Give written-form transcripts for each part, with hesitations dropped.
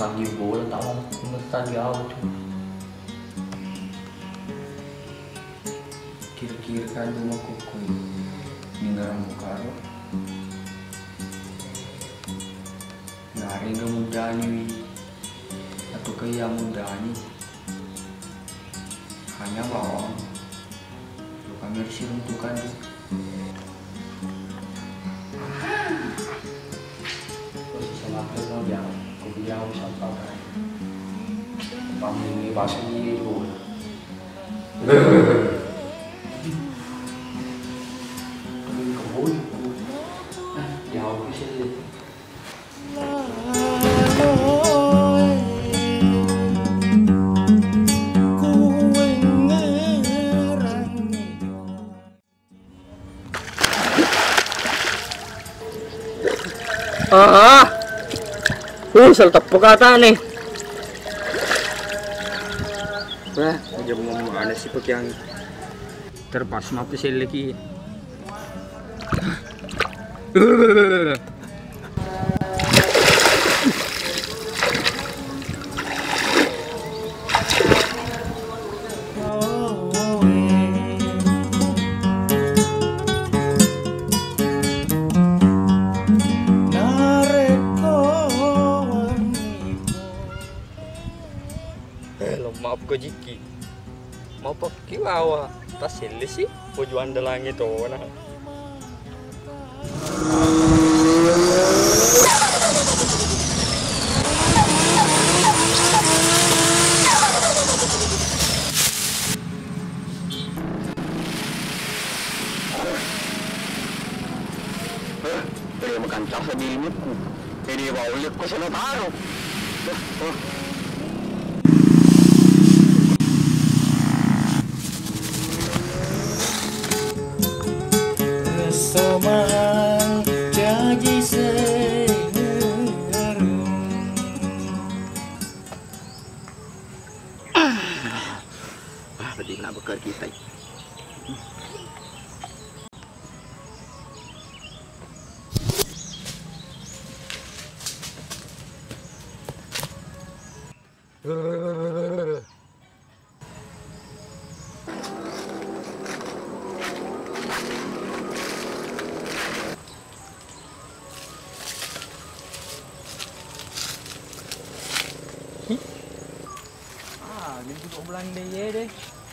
lagi bola tak mau memesan jauh tu. Kira-kira kan rumah kuku ninggaran bukaro. Nari ga muda ni atau kaya muda ni hanya bawang. Lu kami harus runtukan tu. Selamat mau jauh, aku jauh sampai kan. Pamili bahasa ni tu. Tapi kau jauh ke sini. Salah tepu kata nih. Wah, dia ngomong ada sih pak yang terpas mati sih lagi. Maaf ko jiki, mau pakai lawa, tas sili sih, pujuan dalang itu nah. Makan casa di mulutku, ini bau lihat ko sana taruh. Semang jadi seru. Tadi kena bekal kita. Dia juga Belanda ya deh.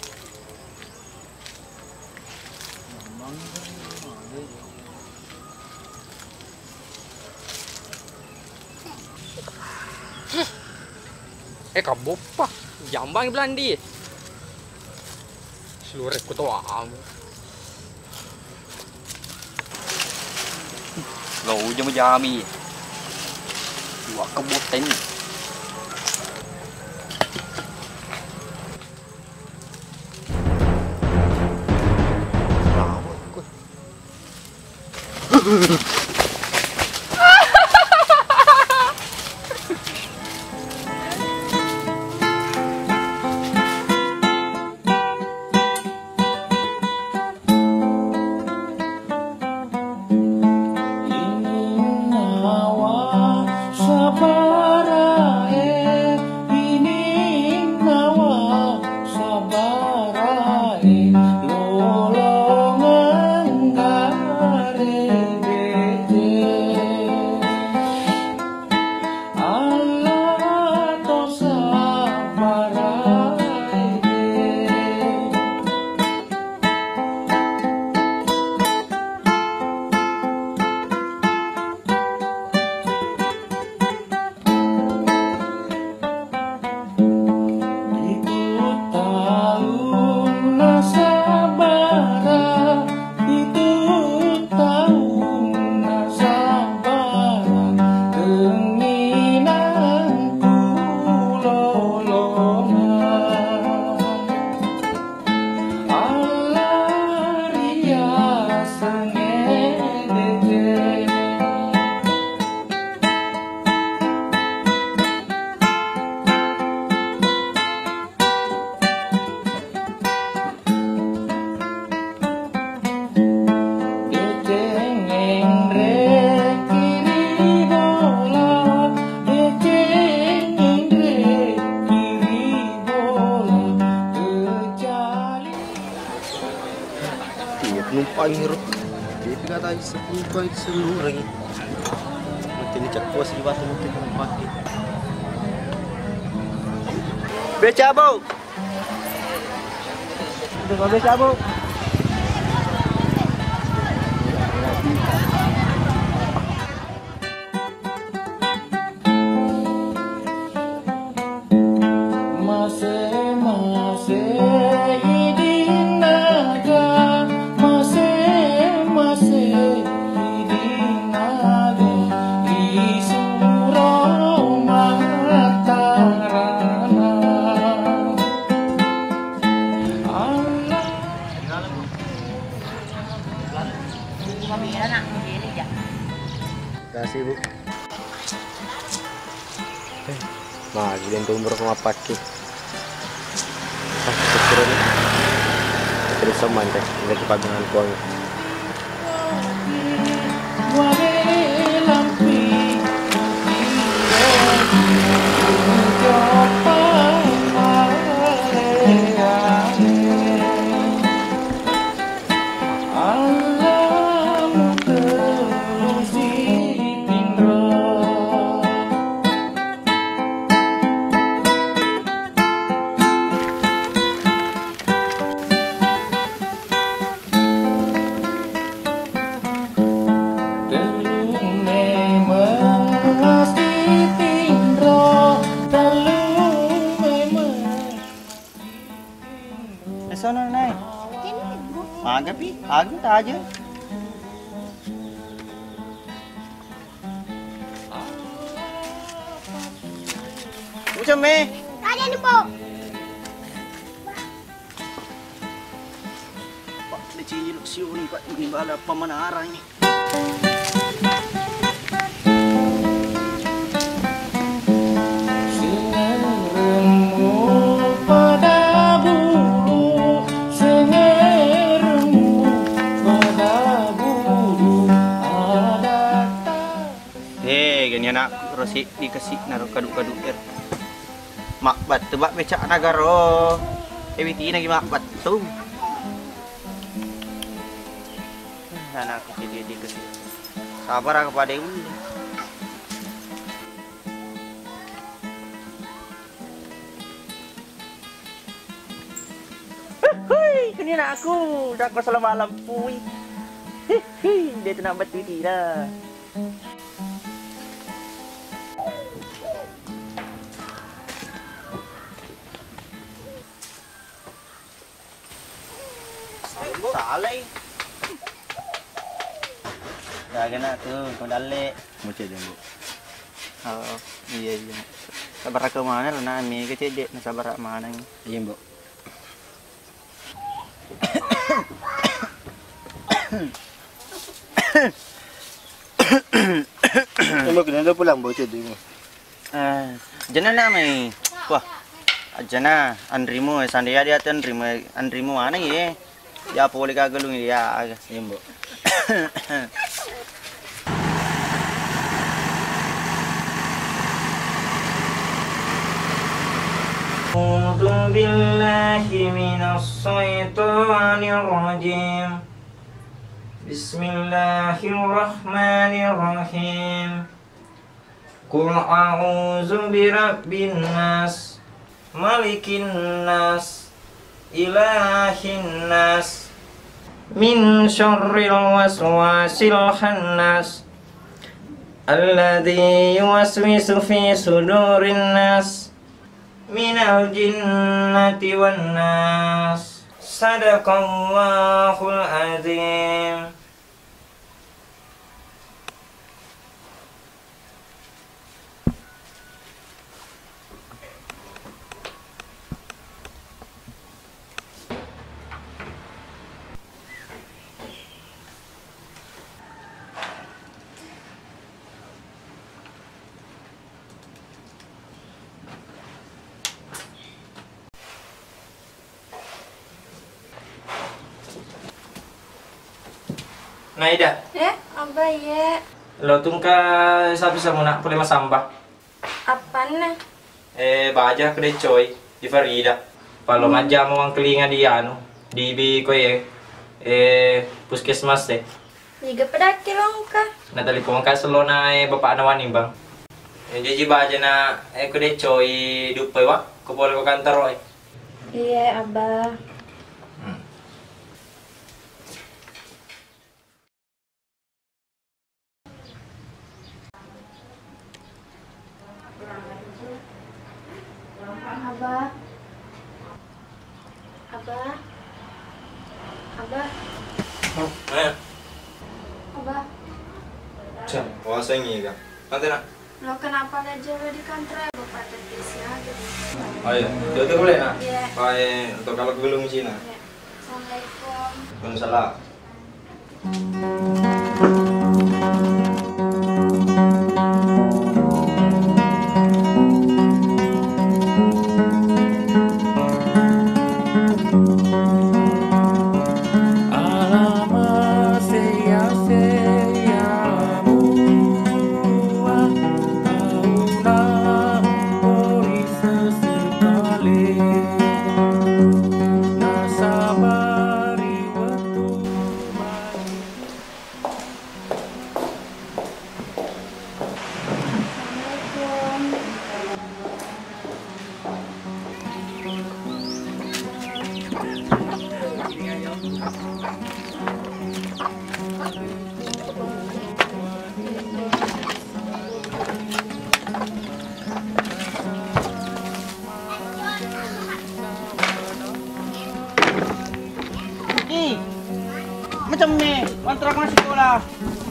Memang Kamu apa? Jambang Belandi. Seluruh ketua am. Gau jam jami. Dua kebutan. tayo sa bukay sa lurang. Magtinicak po sa iba tumutin ng pati. Becabo! Ito ba becabo? Kasih bu. Magi dan tumbuh ke mapaki. Sekarang terus sama deh. Ini kepadangan kuang. Sana nai. Agak pi, agak tak aja. Macam me? Ada ni po. Pak, leciluk siu ni pak ni bala pemanah ni. Nak rosi dikasih naruh kadu-kadu makbat tebak becak nagaro ewiti lagi makbat tu anak aku jadi dikasih sabar kepada ibu hui kini nak aku dah masalah malam pui dia tu nak batu dah. Saleh. Dah kena tu, kau dalek. Macam je, Bu. Oh, iya. Sabar ke mana lah nak ambil ke cedek, nak sabar ke mana ni? Iya, Bu. Kamu kena pulang bawa cedek ni. Jangan nak mai. Wah. Jangan anrimu sandia dia tu anrimu mana ye? Ya boleh kagelung ya, Imbo. A'udzu billahi minas syaitonir rajim. Bismillahirrahmanirrahim. Qul a'udzu birabbin nas, malikin nas, ilahin nas, min syarril waswasil khannas, alladzi yuwaswisu fi sudurin nas, minal jinnati wan nas. Sadaqallahul azim. Naida. Apa ya? Lo tungka sabi sa muna pulih masamba. Apa na? Baja kedai coy di Farida. Palo majam ang kelinga di ano, di bi ko puskesmas Juga pedaki longka. Natali ko ka solo na bapak na waning bang. Jadi baja na ko de choi dupay wa. Ko boleh ko kantor oi. Iya, Abah. Abah. Abah. Abah. Eh. Abah. Cem, wasa ngi ka. Nanti nak. Lo kenapa gak jaga di kantor ya? Bapak tetisnya gitu. Oh iya, itu boleh nak. Iya. Baik, untuk kalau ke belum Cina. Iya. Assalamualaikum. Waalaikumsalam. Alamak sia-siamu tahunan beri sesekali nasabari waktu Assalamualaikum. Macam ni, kontrak masuk sekolah.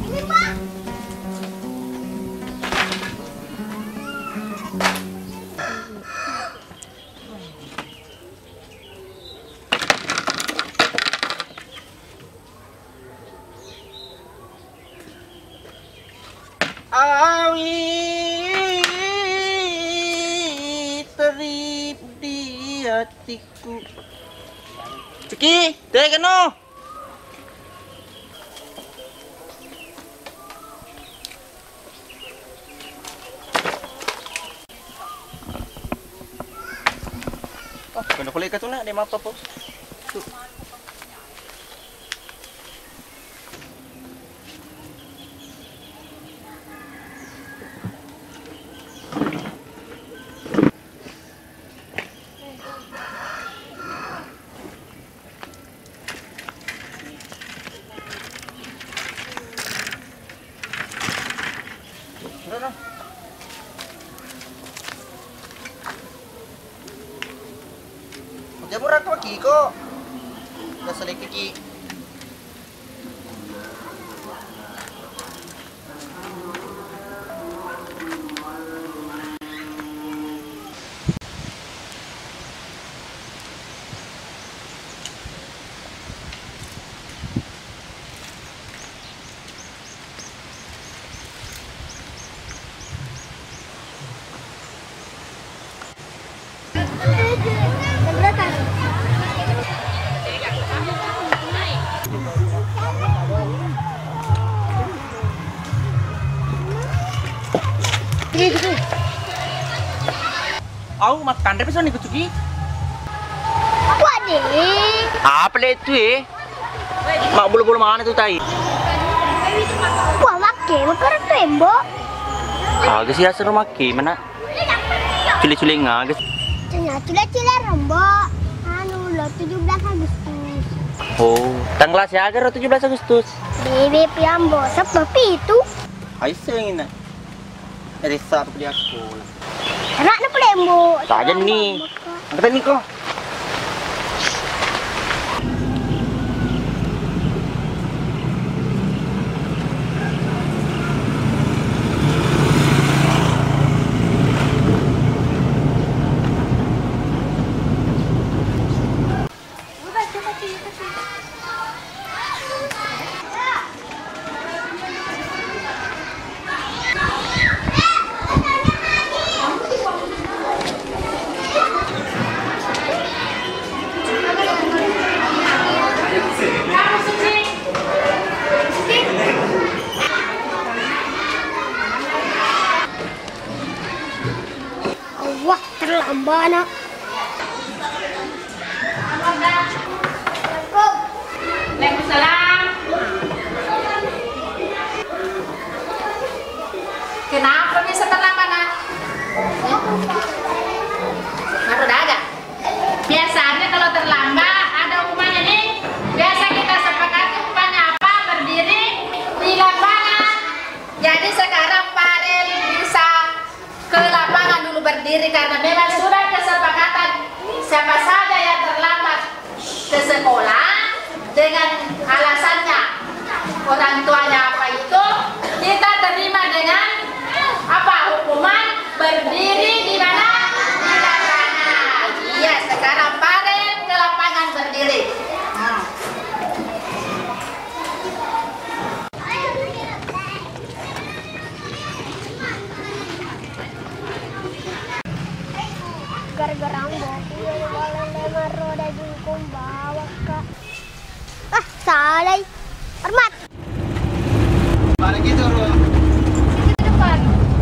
Awi terip di hatiku. Cuki, teh keno. Oh, kena kulit kat tu nak, dia apa pun. Tu. Dah. Dia murah kok kiko. Dah selek kiki. Aku makan tapi soalnya ikut Cuki. Apa deh? Apa le itu Mak bulu-bulu mana tu tai? Wah, makai makan tembok. Agak sih asal maki mana? Culi-culi ngagas. Cila-cila rembok. Anu lo 17 Agustus. Oh, tanggal saya agar 17 Agustus. Bebe piambo, seperti itu. Hai sengin nak. Risa apa dia aku? Anak na pelembo. Saja ni. Angkat ni kau. Wah, terlambat nak. Waalaikumsalam. Kenapa bisa terlambat nak? Baru dagang. Biasanya kalau terlambat ada hukumannya nih. Biasa kita sepakati hukumannya apa? Berdiri di lapangan. Jadi sekarang Pak Del bisa ke lapangan dulu berdiri karena memang sudah kesepakatan siapa saja yang terlambat ke sekolah dengan alasannya orang tuanya apa itu kita terima dengan apa hukuman berdiri di mana di lapangan. Iya sekarang Pak Del ke lapangan berdiri. Gara-gara mbok wala lemar roda jungkung bawa kak. Ah, salay. Armat. Balik gitu, Ro. Ke depan.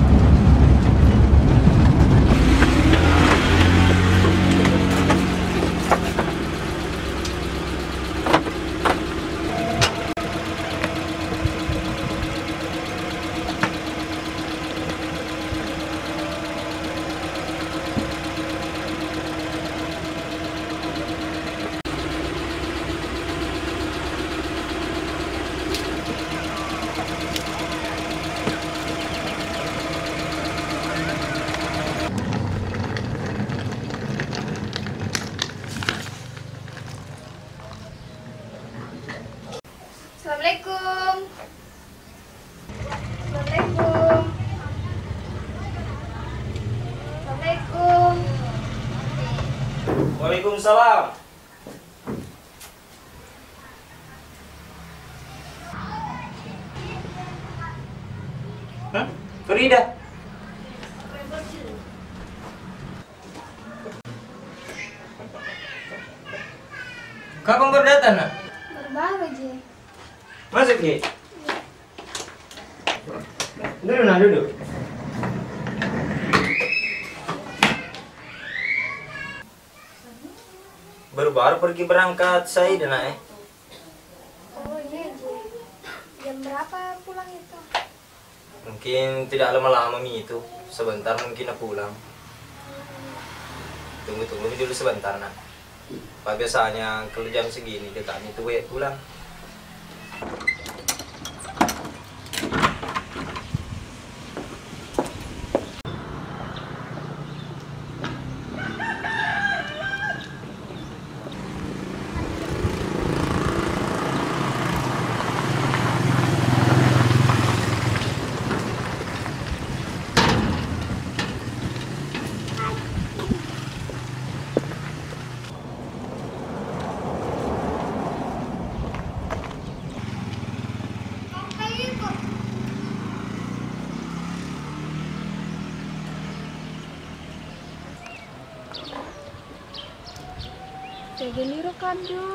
Assalamualaikum. Assalamualaikum. Assalamualaikum. Waalaikumsalam. Hah? Farida. Kapan baru datang nak? Baru aja. Masuk Ki. Duduk nak duduk. Baru-baru pergi berangkat saya dan nak Oh iya, Ji. Jam berapa pulang itu? Mungkin tidak lama-lama Mi itu. Sebentar mungkin aku pulang. Tunggu dulu sebentar nak. Pak biasanya kalau jam segini dekat itu pulang. Jaga liru kado.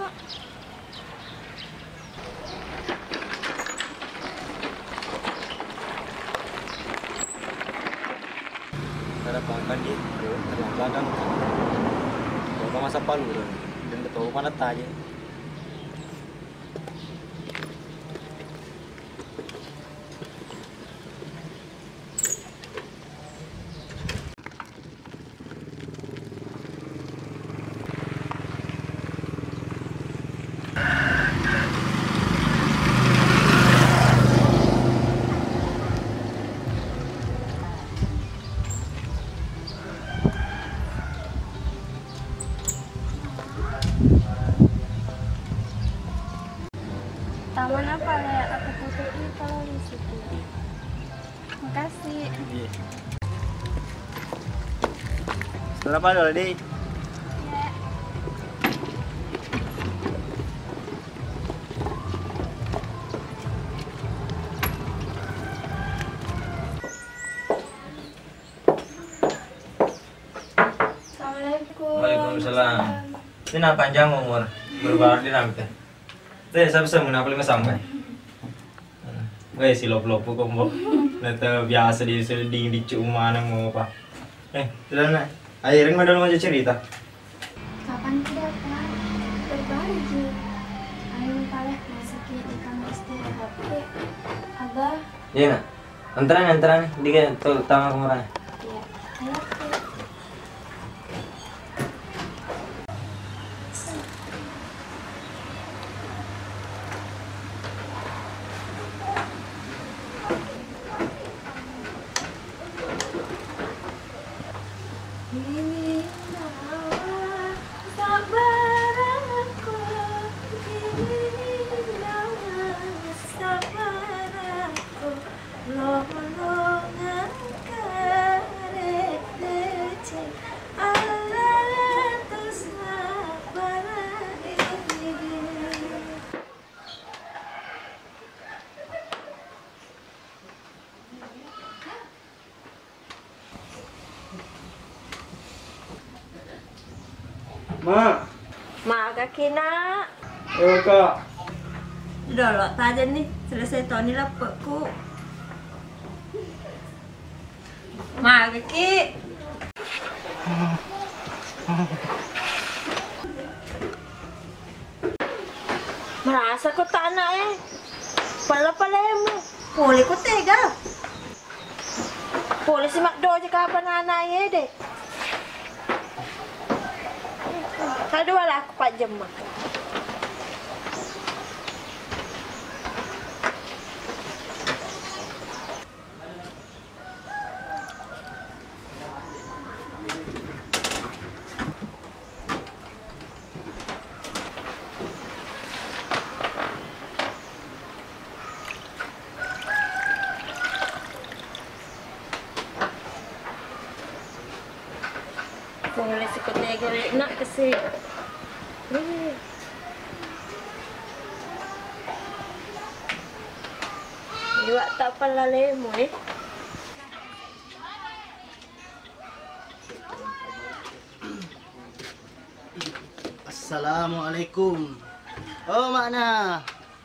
Ada pangkat dia, terlambat. Kalau masa palu dan ketua mana taje. Taman apa ya? Aku fotoin kalau di situ. Makasih. Berapa dolar deh? Assalamualaikum. Waalaikumsalam. Ini nak panjang umur, baru-baru di nampak. Teh saya mengenapa lima sampai. Guys, silop-lop kombo. Nata biasa di seding di cuma mau apa. Sudah nak. Akhirnya mana dulu aja cerita. Kapan tidak kan? Berbalik Ji. Ayo kalian masakin ikan mas teh HP. Abah. Iya nak. Antaran, di ka tama ko mura. Ma, Maaga kina. Kak. Dolok aja nih, selesai tahun ini lapakku. Maaga ki. Merasa ko tak anak pala mo. Puli ko tega. Puli si Makdo aja kapan anak deh. Kedua lah aku 4 jam makan. Boleh sikut negeri nak kasi. Iwak tak pala lemo Assalamualaikum. Oh, makna.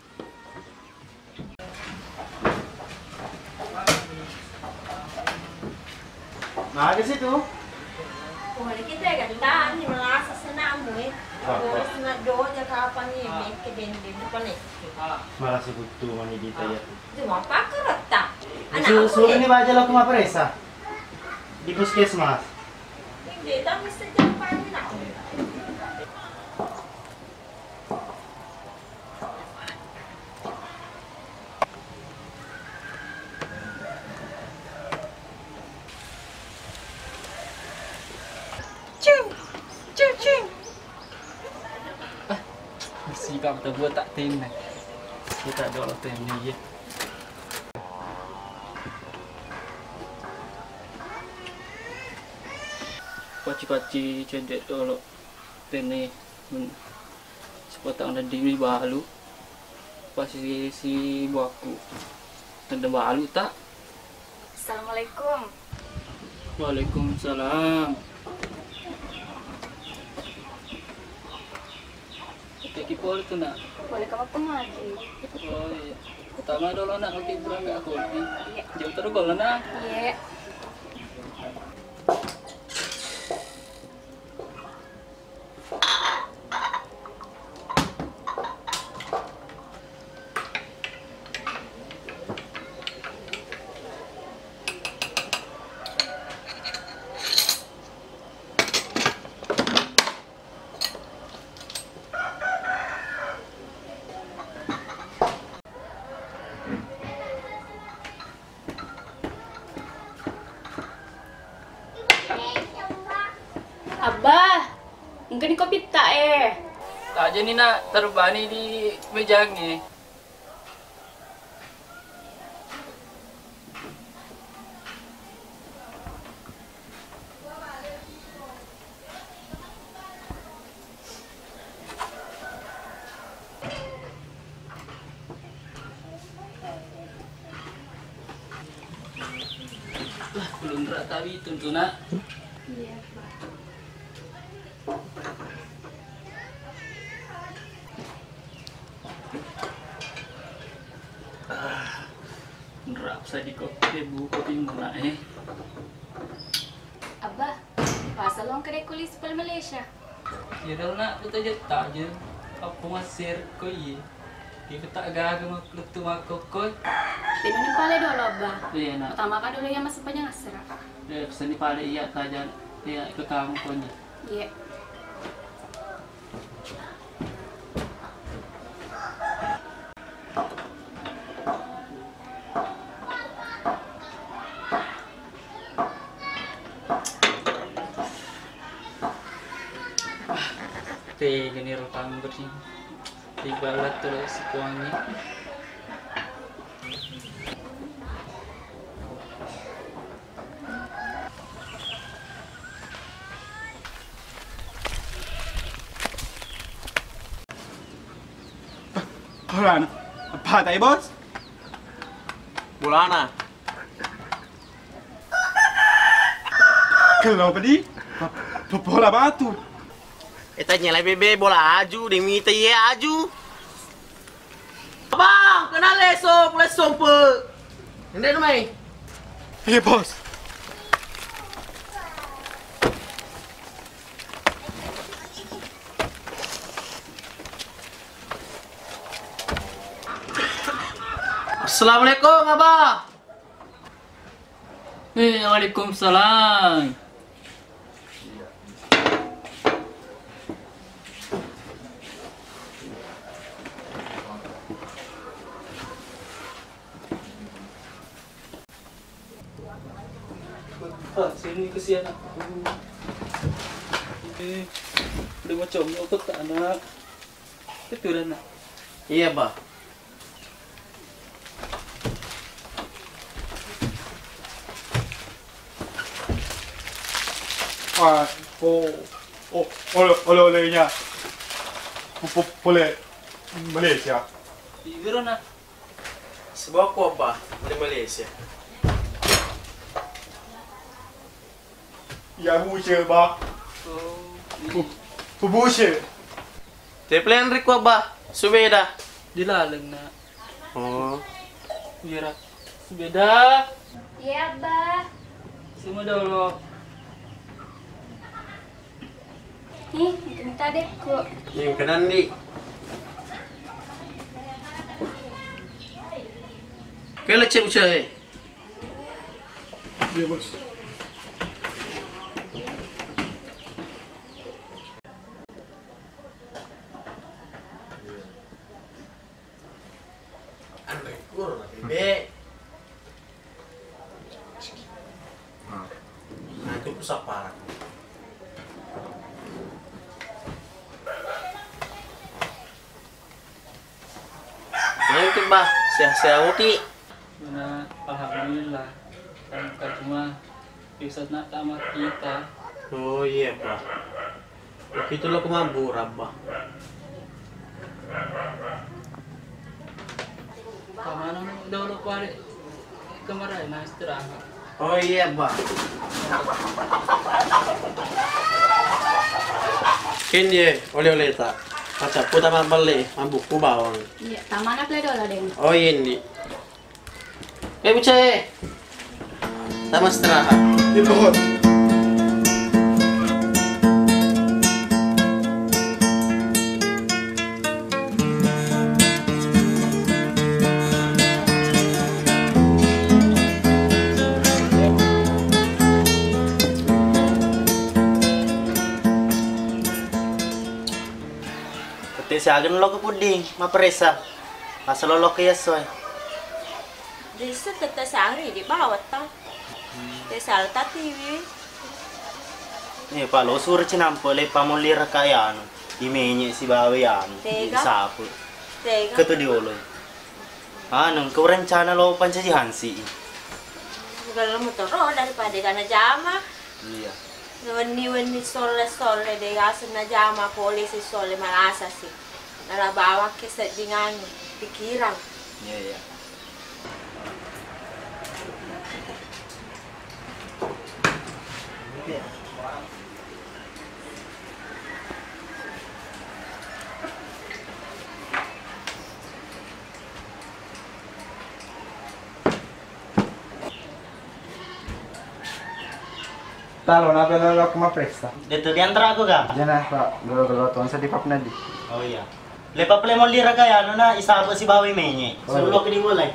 Nah, ke situ. Boleh kita ganda ni merasa senang Boleh senang doa je kapan ni make den apa ni. Malah sebutu mani dito ya. Cuma apa kereta? Suruh ini baca lo kuma peresa. Di puskesmas. Hindi dah mesti jampan nak. Sikap terbuat tak tin ni. Kita ada orang tin ni je. Kaci-kaci cendek dulu tin ni. Sepotong dan diri balu. Pasti si buahku. Ada balu tak? Assalamualaikum. Waalaikumsalam. Kaki pol tu nak. Boleh kamu kemari? Oh iya. Pertama dulu nak kaki berang gak aku. Jauh terus kalau nak. Iya. Abah, mungkin ni kopi tak Tak je ni nak terbani di meja ni. Lah, belum berat tadi tentu nak. Iya. Nerap saya di kopi kopi mana Abah, pasal orang kedai kulis di Malaysia. Ya dah nak kita je tak je. Apa masir kau ye. Kita tak gagal maklutu makokot. Tino ni pala dolo ba? Iya nak. Pertama ka dulu yang masuk panjang asra. Pesan ni pada iya kajan. Iya ikut kamu punya. Iya. Gini rekam bersih. Dibalat terus kuangnya. Hola, apa tayo boss? Bola na. Kalau tadi, bola batu. Tanya lah bebe bola aju, dimita ye aju. Abang, kena lesong pe. Hindi naman. Hey boss. Assalamualaikum abang. Waalaikumsalam. Sini kesian aku. Udah macam nyokot tak anak. Betul anak. Iya bah. Oleh-olehnya. Boleh Malaysia. Bibir anak. Sebuah ko ba di Malaysia? Ya buce ba. Buce. Teplen riko ba? Subeda. Dilalang na. Oh. Biar beda. Iya, Bah. Semua dulu. Nih, minta deh kok. Yang kanan di. Kela cek ucai. Ya bos. Bebe. Nah, itu pusat parah. Nah, itu bah, sehat-sehat uti. Mana alhamdulillah. Kan cuma bisa nak sama kita. Oh iya, bah. Begitu lo kemampu, Rabah. Kamana dulu balik kemarin nah istirahat. Oh iya, bah. Kini oleh-oleh tak. Macam putar mambale, mambuku bawang. Iya, tamana play dolo deh. Oh ini. Buce. Sama istirahat. Ya bos. Sa akin lo ko puding, mapresa. Masalo lo kaya soy. Desa tete sari di bawah tau. Desa alta TV. Eh, palo sur cinampo le pamuli rakayano. Imenye si bawayan. Tega. Sapu. Tega. Ketu di oloy. Anong kau rencana lo pancaji hansi? Kalau motor daripada karena jama. Iya. Wani sole deh asan na jama polisi sole malasa sih. Nalabawa ke dengan pikiran. Iya, iya. Talo, napalala ko mapresta. Dito di antara aku ga? Diyan na, pa. Galo-galo tuan sa dipap na di. Oh iya. Lepa pala mo lira kaya, ano na, isaba si Bawi Menye. Sulok ni Mulay.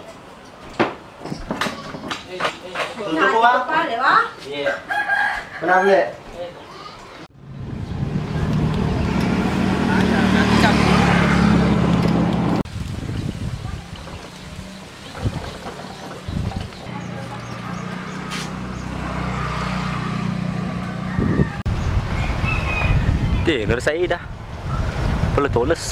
Tutup ko ba? Pale, wah. Iya. Kenapa le? Tidur saya dah. Perlu tulis.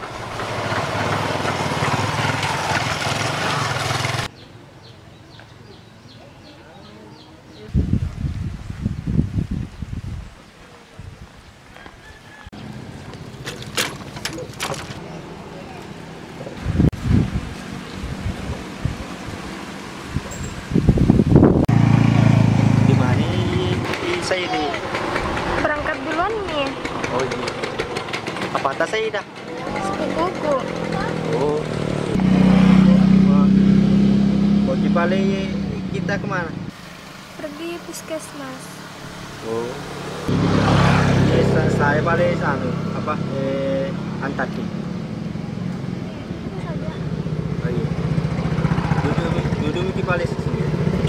Di mana saya di? Berangkat duluan nih, Oh iya. Apa atas saya dah? sepupuku. Oh. Bagi balik kita kemana? Pergi puskesmas. Oh. Saya balik sana apa? Antaki. Oh iya. Duduk di balik sini.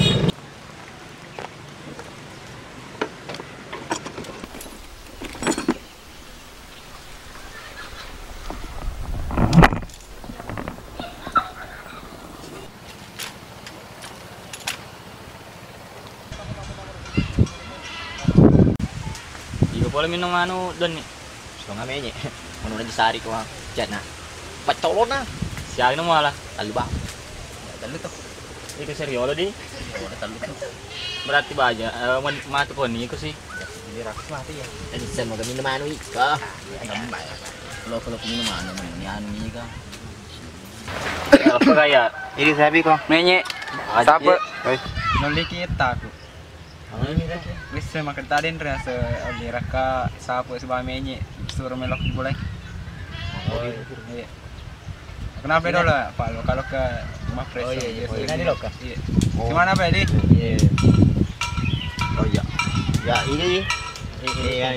Hindi ko pala minum ano doon eh. So nga menye. Ano na disari ko ha. Diyan na. Pacolo na. Siya na mo ala. Talo ba? Talo to. Ito seryolo di. Talo to. Berarti ba aja? Mati po ni ko sih. Hindi rakas mati ya. Ano sa mga minumano X ka? Gambay. Kalau minumano naman yan ni ka. Apa kaya? Ini sabi ko. Menye. Sapa? Noli kita aku. Ano ni ka? Wis makita din rin sa lira ka sapo sa bamenye. Suruh melok boleh. Oh Iya. Kenapa dulu lah, Pak? Kalau ke rumah preso. Oh, iya. Oh, biasa ini gitu. loh, Kak. Iya. Gimana, Pak Edi? Iya. Oh iya. Ya ini. Iya.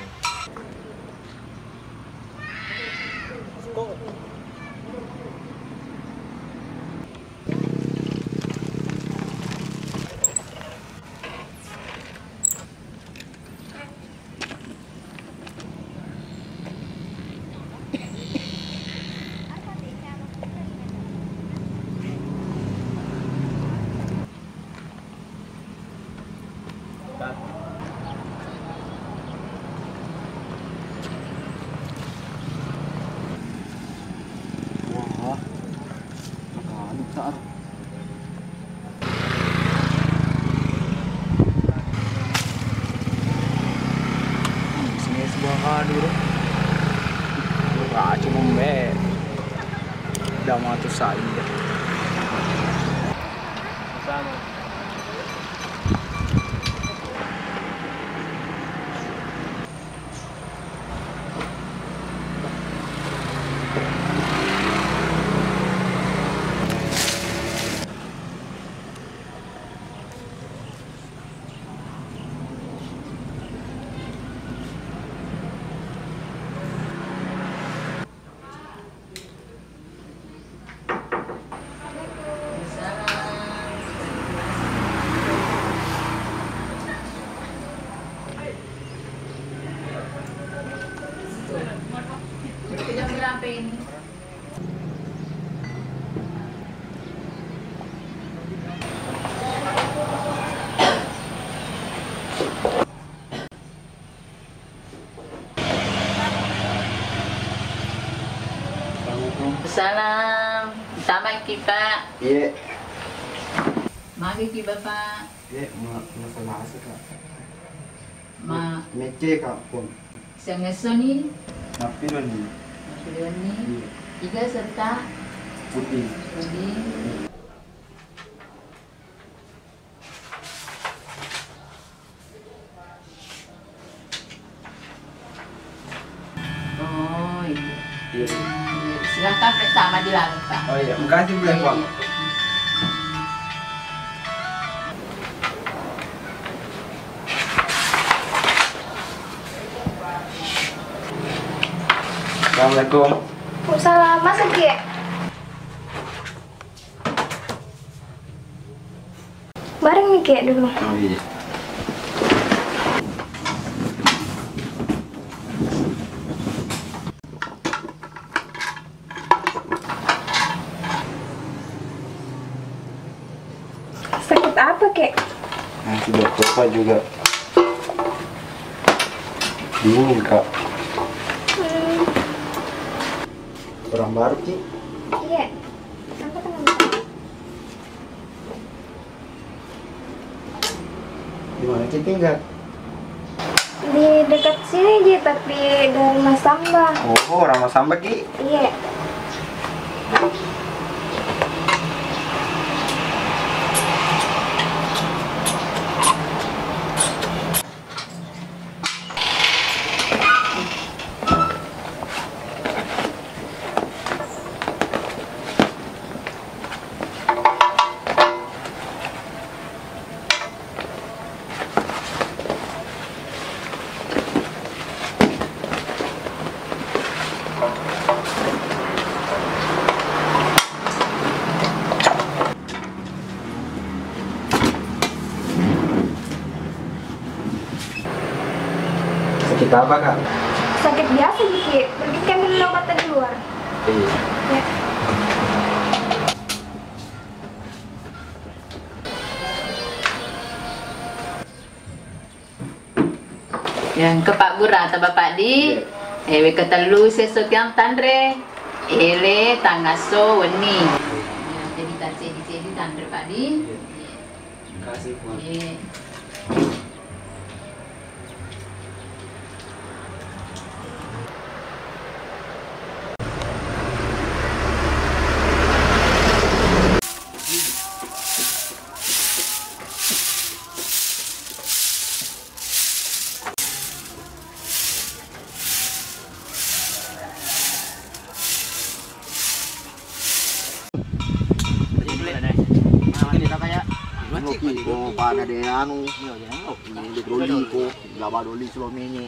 Sini sebuah kado bro. Cuma mbak. Dama tu saya. Sama. Jam berapa ini? Salam. Tama kita. Iya. Magi ki Bapak. Iya, masalah kak. Ma Mece kak pun. sa ngesoni, Tapi ni Makedoni, tiga serta putih. kuning. Oh iya. Iya. Silahkan pertama di lantai Pak. Oh iya, makasih boleh Bang. Assalamualaikum. Salah masuk ya? Bareng nih kayak dulu. Oh iya. Sakit apa kek? Nah, sudah Bapak juga bingung Kak. Orang baru Ci. Iya. Apa teman-teman? Di mana Ci tinggal? Di dekat sini Ji, tapi dari Mas Samba. Oh, orang Mas Samba Ki. Iya. Sakit apa Kak? Sakit biasa Ji, pergi kan dulu obat di luar. Iya. Ya. Yang ke Pak Gura atau Bapak di ewe ketelu sesuk yang tandre ele tangaso weni. Jadi tak cedi tandre Pak di. Terima kasih, Puan. Ngopi ko para de anu, ini de doli ko, laba doli Slomenye.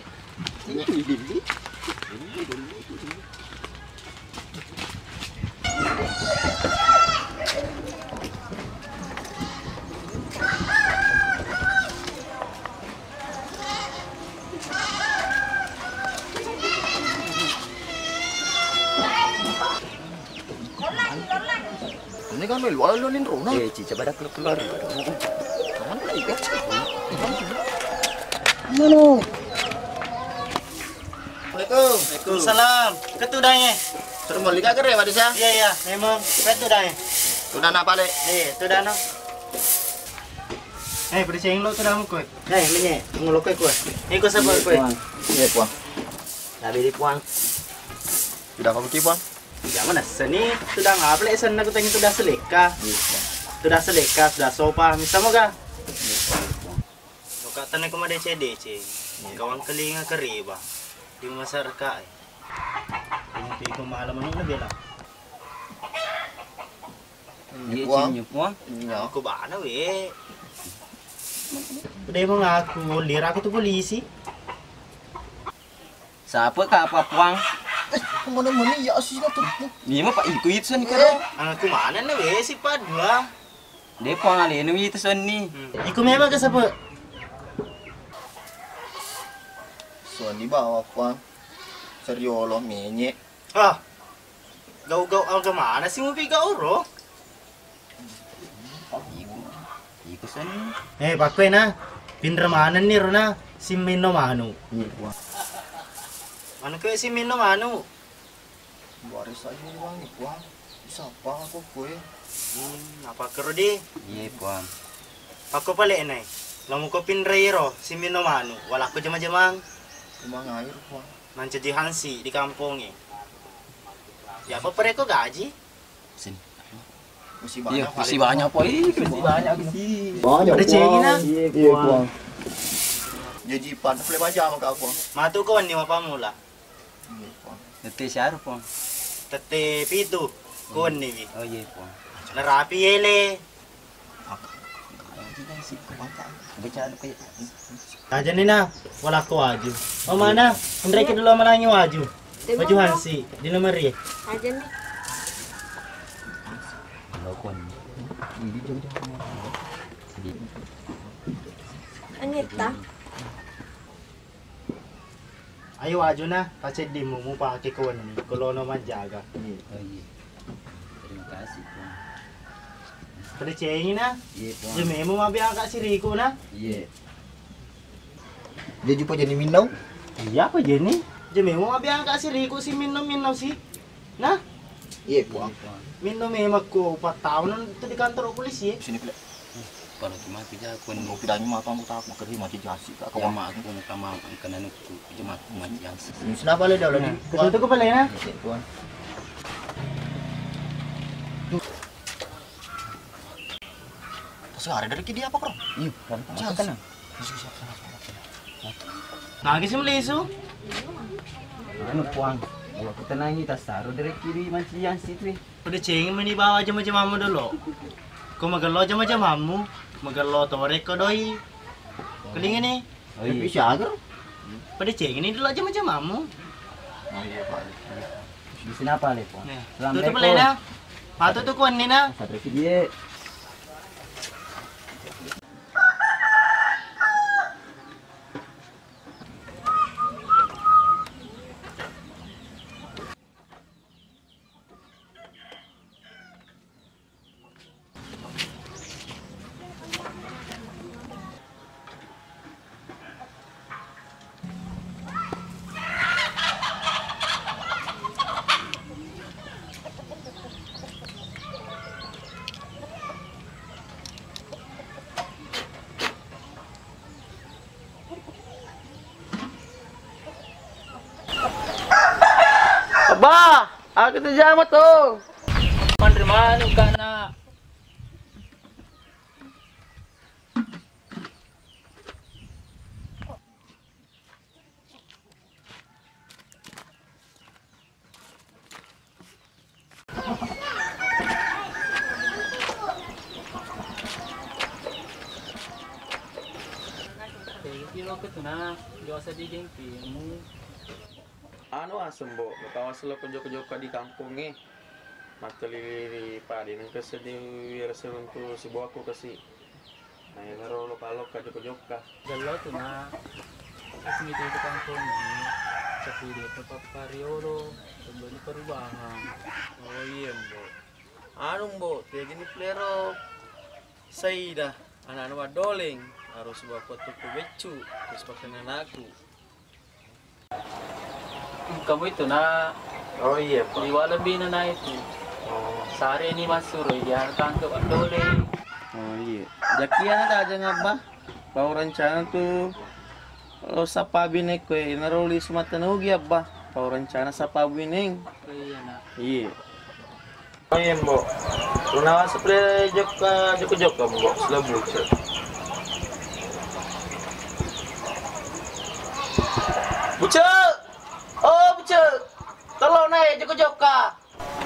Ini kan luar lolin Rona. Cica pada keluar. Mana ikat? Mana? Assalamualaikum. Waalaikumsalam. Ketudanya. Suruh mau lihat kere pada saya. Iya iya, memang ketudanya. Sudah apa le? Tudah no. Bersihing lo tudah mo koy. Menye, ngulok ko. Iko sa boy koy. Iya, Puang. Sabi di Puang. Sudah kamu Puang? Jangan seni sudah ngapel isan na kutang sudah seleka. Sudah seleka, sudah sopa. Misa mo ga? Lokatan na kuma DC. Kawang kalinga kariba. Di masarka eh. Hindi ko maalaman nung nabila. Iya, Puang. Ako ba na we? Udah mo nga ako, lira ko to polisi. Siapa ka apa, Puang? Mana ya sih na tuh. Iya mah Pak Iku itu ni karo. Ang kumana na we si Padua. Dia Puang ali nu itu ni. Iku memang ka sa po. So di bawah Puang. Seriolo menye. Ah. Gaw ang kumana si mo bigaw ro. Iku ni. Pakwe na. Pinramanan ni Rona si Mino Manu. Iya Puang. Ano kaya si Mino Manu? Baris aja Puang nih Puang. Bisa apa aku kue? Napakaro di. Iya, Puang. Ako pala enay. Lamu ko pinrayero si Mino Manu. Wala ko jamang-jamang. Kumang air Puang. Nandiyo di Hansi di kampung eh. Ya apa pare ko gaji? Sini. Masih Iya, banyak. masih banyak po. Masih banyak sih. Banyak. Ada cengin na? Iya Puang. Jadi pan boleh baca sama kau Puang. Matu ko ni mapamula. Iya Puang. Nanti siapa, Puang? Tate pitu ko ni wi. Oh iya, Puang. Narapi ele. Baca ano kayo? Aja ni na, wala ko waju. O mana, hindi ka dulu malang yung waju. Baju Hansi, di nomor ya. Aja nih. Anita. Ayo ajo na, kasi di mo pakai kawan ni. Kalau naman jaga. Oh iya. Terima kasih, Bang. Pada cengin na. Iya, Bang. Jeme mo mabiang ka si Rico na. Iya. Dia jumpa jadi minau. Iya apa Jenny? Jeme mo mabiang ka si Rico si minum si. Nah, Iya, Bang. minum emak ko 4 tahun itu di kantor polisi. Sini pula. Kalau cuma kerja aku Mau pidanya mah kamu tak mau kerja mati jasi kak ya kawan. mak aku sama kanan aku cuma aku mati yang Kenapa le dah lagi? Kesuatu ko pala na. Tuan. Sekarang dari dia apa kau? iya kan tenang Nagis mo liso. anu puang kalau kita nangi tas taruh dari kiri manci yang situ Pada cengin mo ni bawa aja macam mamu dulu. Kau magalo aja macam mamu. Magalo torek ko doi. Kelingan ni. oh iya Bisa agar. Pada cengin ni dulu aja macam mamu. Oh iya Pak. di sini apa le puang Tutup pala na. Patut tu kuan ni na. satu dia Abah, aku tu jamat tu. Pandrimanu kana Kilo ko na, Diyosa di gengpi mo. Anu asem bo, kawas lo kejo-kejo di kampung Mateli padi nang kesedi reselun tu si bawa aku kasi. Nah yang ngaro lo kalau kejo-kejo ka. Galo to na. Kasi dito ko kampung ni sa pili pa pariolo, pembeli perubahan. Oh iya bo. Anu bo, tiya gini plero. Saida, anak-anak wadoling harus bawa foto ke becu, terus pakai aku. Kamu itu na Oh iya pak. liwala bina na itu. Sari ini masuk ya tangkap dole. Oh iya. Jakian ada aja ngabah. Bau rencana tuh lo sapa binek kue naroli Sumatera Nugi abah. Bau rencana sapa bining. Iya na. Iya. Oh iya mbok. Lunawa seple joko mbok selabu. Bucel. Oh bucel. Tolong naik joko-joka.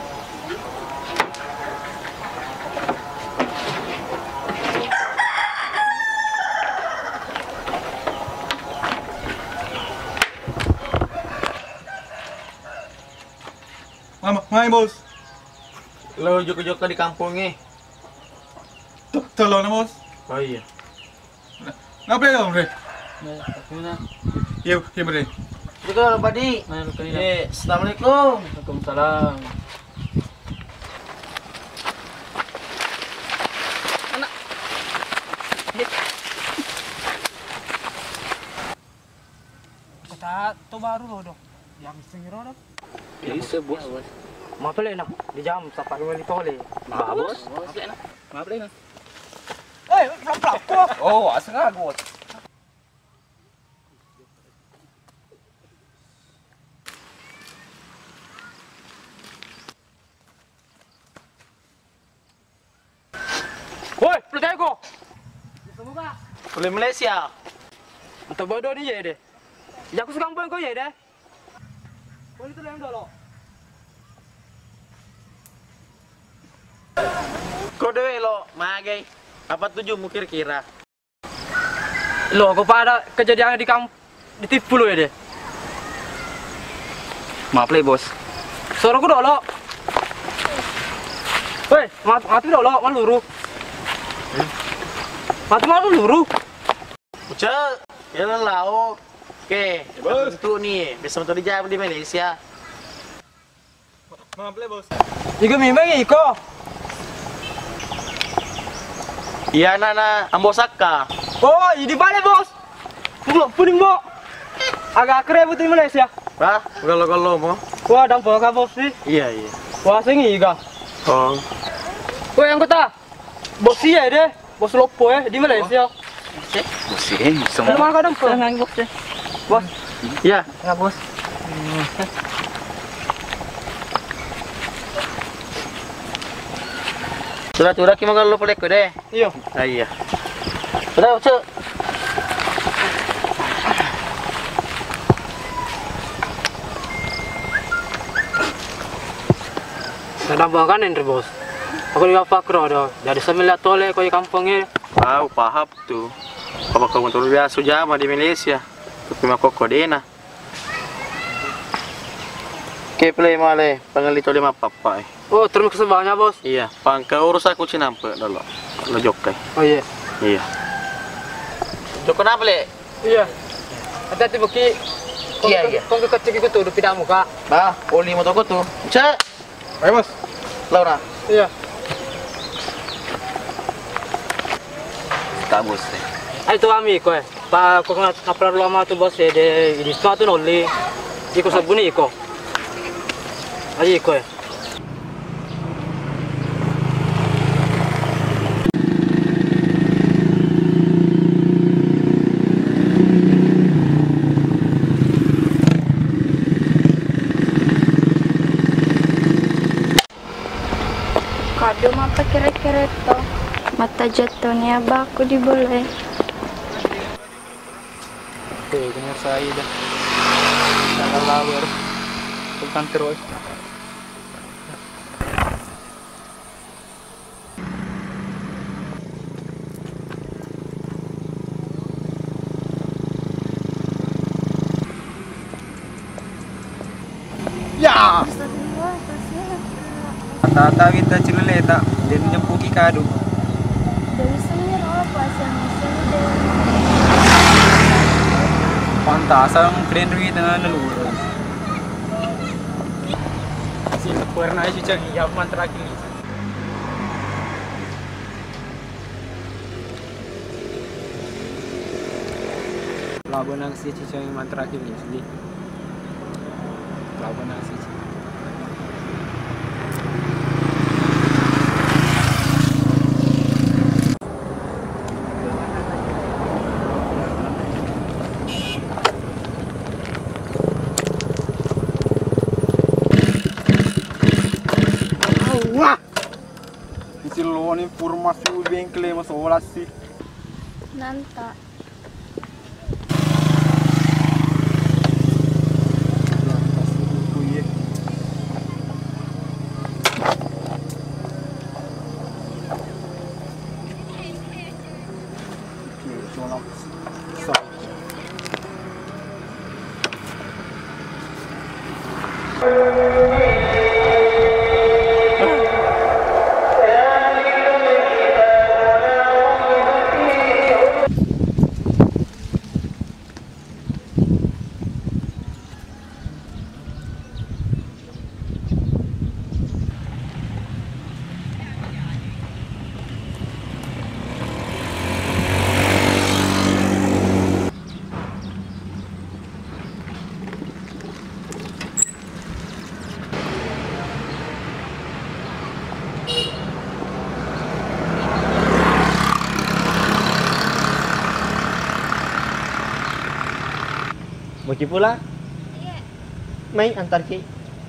Mama, ngai bos. Lo joko-joka di kampungnya. Tolong na bos. Oh iya. Ngapain kamu bre? Nah, aku na. Iya, iya bre. Juga Badi. Nah, lu kanina. Assalamualaikum. Waalaikumsalam. Kata to baru loh dong. Yang sengiro dong. Bisa bos. Maaf le nak. Di jam sampai wali tole. Maaf bos. Maaf le na. Eh, pelak kok. Oh, asal bos. Woi, pelak kok. Boleh Malaysia. Untuk bodoh ni je deh. Ya aku sekarang pun kau je deh. Kau itu yang dulu. Kau dewe lo, magai. Apa tujuhmu kira-kira? Lo, kau pada kejadian di ditipu lo ya deh. Maaf le bos. Suara ku dolo. Woi, mati dolo, mana luru? Mati mana luru? Ucap, ya lau. Oke, bos. Itu nih, bisa untuk dijawab di Malaysia. Maaf le bos. Iko mimeng iko. Iya nana, ambosaka. Oh, ini balik bos. Belum puning bo. Agak keren betul di Malaysia. Bah, kalau mau. Wah, dampak ka bos sih. Iya iya. Wah, singi iga. Oh. Woi, anggota. Bos iya deh. Bos lopo ya di Malaysia. Bos ini semua. Mana kadang po? Bos deh. Bos. Iya. Ya, bos. Sudah kita kalau boleh ke deh. Iya. Ah iya. Sudah, Ucap. Nadambakan Henry bos. Aku di Pakro do. Jadi semila tole ko di kampungnya. Tahu paham tuh. Kalau kamu turun biasa jama di Malaysia. Tapi mako kodena. Oke play male, pangalito lima papai. Oh, terima kasih banyak bos. Iya, pangka urus aku cinampe dulu. Lo jokai. Oh iya. Iya. Joko apa le? Iya. Hati-hati beki. Iya. Kong kecil itu tuh pindah muka. Bah, oli motor ko tuh. Cak. Ayo bos. Laura. Iya. Tak bos. Ay, itu kami ko eh. Pa kung naparalo ama tu bos eh de di tu noli. Iko sabuni iko. Ay iko eh. Kado mapa kira-kira to. Mata jatuhnya baku di boleh. Oke, kena saya dah. Jangan lawar. Bukan terus. Ya. Tata kita ciluleta dan nyempuki kadu. Dari sini apa sih Pantasang keren ri dengan lulu. Sini pernah sih cang ya mantra kini. Laban ang si cang mantra kini sini. Laban ang si. Ini informasi bengkel masalah sih. Nanta. Bagi pula? Iya. Mai antar ki.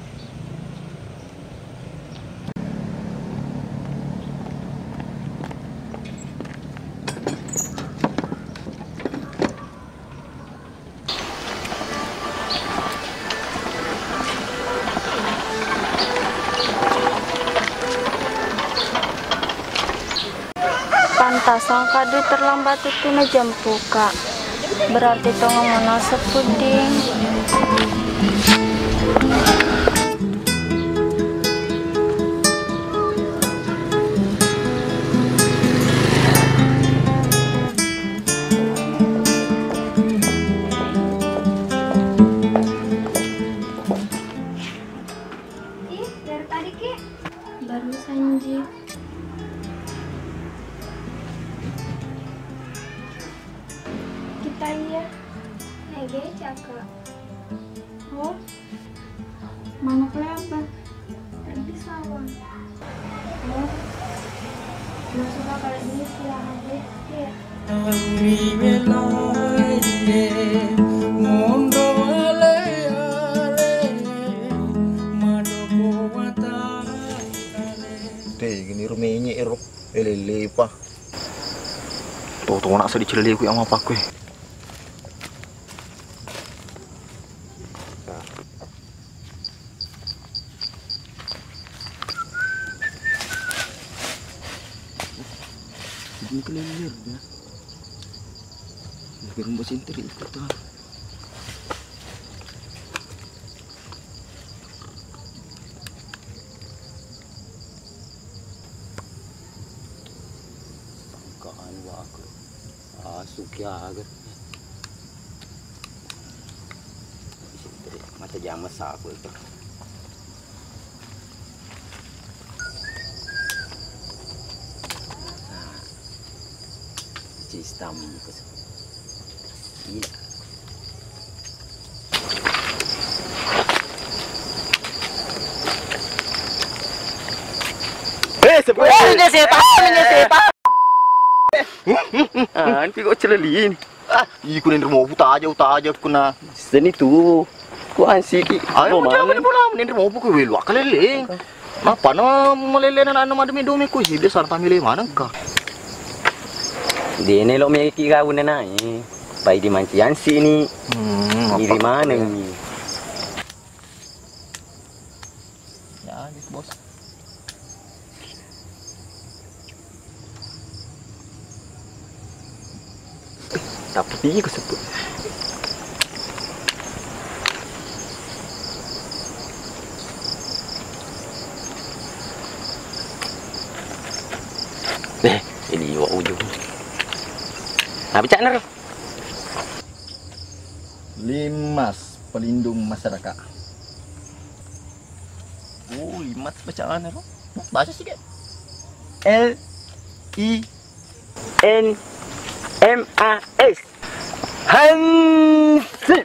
Pantas ang kado terlambat itu na jam buka. Berarti to ngomong sepuding. Dari tadi Ki? Barusan Ji. Kita iya. Naik beca Kak. Oh. Mana kelapa? Di sawah. Oh. Masuk kalau ini silahkan deh. Ya. Gini rumahnya ero elele pa. Tuh nak sedih celele ku yang apa ku. Ini kelelir dia. Lagi rumah sentri ikutan. Sukia agar mata jam masak aku itu. Sistem itu. Iya. Sepa. Nanti kok celelin. Iku nin rumah uta aja kuna. Seni tu. Ku ansi ki. Ayo macam ni pula nin rumah ku welu akalele. Apa na malele na madami dumi ku hibe sarta mile mana ka. Dene lo me ki ka una na pai di manci ansi ni. Iri mana ni? Ya, bos. Dapat ini aku sebut. Ini wak ujung. Nah, bicara nar. Limas pelindung masyarakat. Oh, limas bacaan apa? Baca sikit. LIMAS Hansip.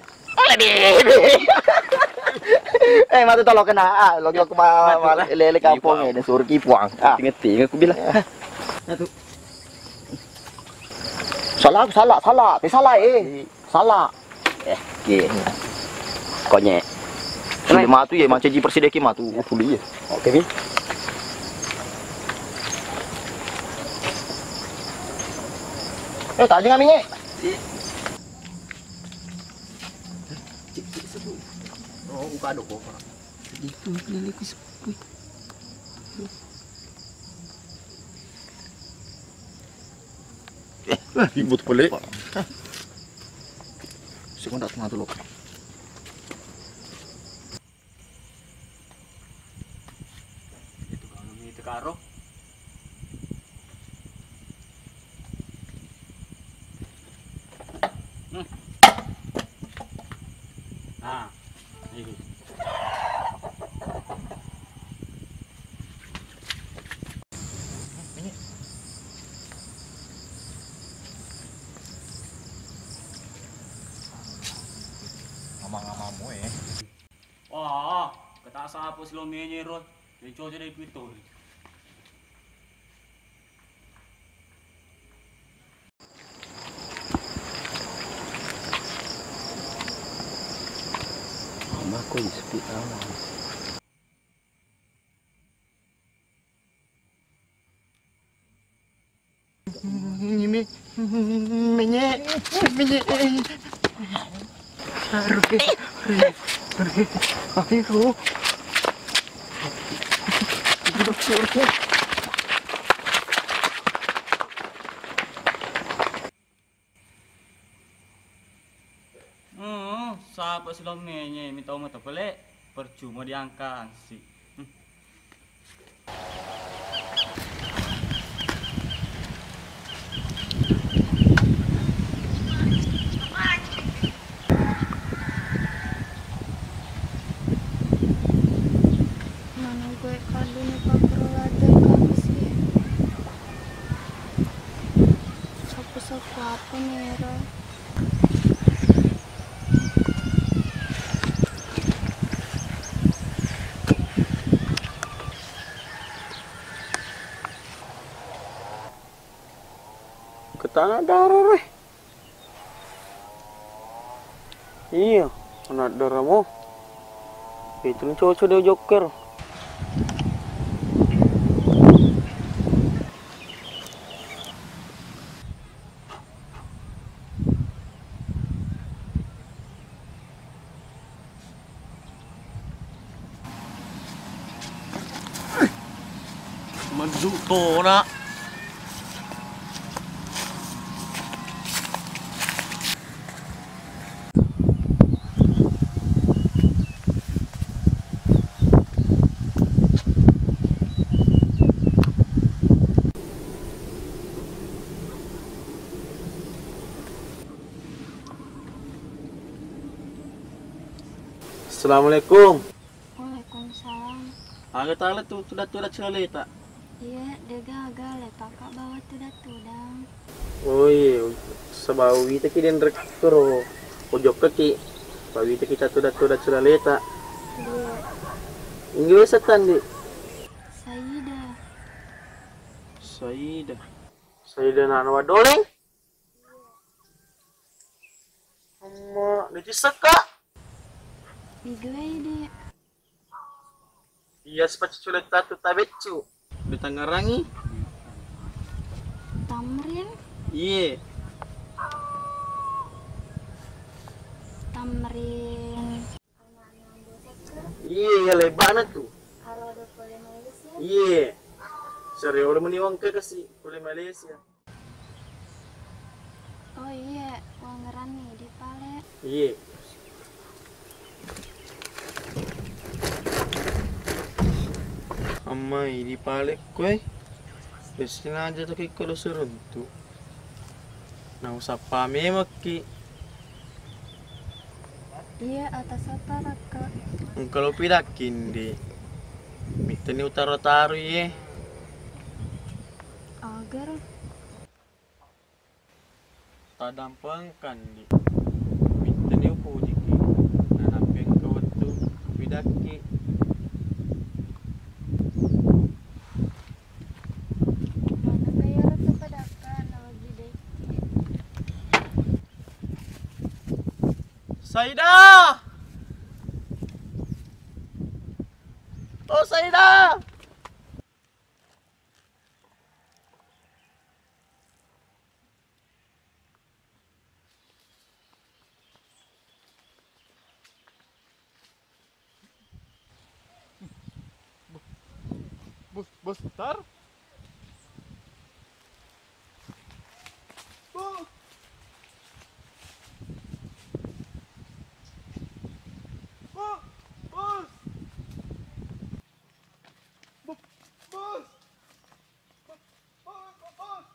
Mata tolong kena log malah lele kampung ni suruh kipuang. Tinggal aku bilang. Salah. Salah. Okey. Konyek. Sudah matu ya macam ji persideki matu puli ya. Okey, Min. Tanya kami ni. Oh, buka dok. Itu lele ku sepui. Ribut pelik. Sekundang tengah dulu. Itu kalau itu karo. Ah, ini. Ngomong-ngomong Wah, kata siapa selalu menyerot. Dia cuaca dari Twitter. Aku sepi amat. Siapa selalu minta mata pelik? Percuma diangkat sih. Mana gue kadunya paperolada kamu sih. Sapu-sapu apa merah. Ketana darah reh. Iya, anak darah mo. Itu nih cowok dia joker. Maju tora. Assalamualaikum. Waalaikumsalam. Agak tahu tuh tudat celita. Iya, dia gagal letak kak bawa tudang. Oh iya, sebab kita kiden rektor pojok kaki. Sebab kita tudat celaleta. Iya. Inggris setan di. Saida nana wadoleng. Amma, nanti seka. Bigway di. Iya seperti culik tatu tabecu. Di Tangerangi. Tamrin. Iya. Tamrin. Iya, lebana tuh. Iya. Serius udah meniwang ke kasih oleh Malaysia. Oh iya, wangeran nih di Pale. Iya. Amai di Pale kue. Biasanya aja tuh kayak kalau seruntu. Nah usah pame maki. Iya, atas apa raka? Kalau pidakin di. Mitani utara-taru ye. Agar Tadampangkan di. Mitani upuji ki. Nanapeng kawatu pidaki. mana kaya rata padakan lagi deh. Saida! Oh Saida! Bos, bentar. Bos. Bos. Bos. Bos. Bos. Bos.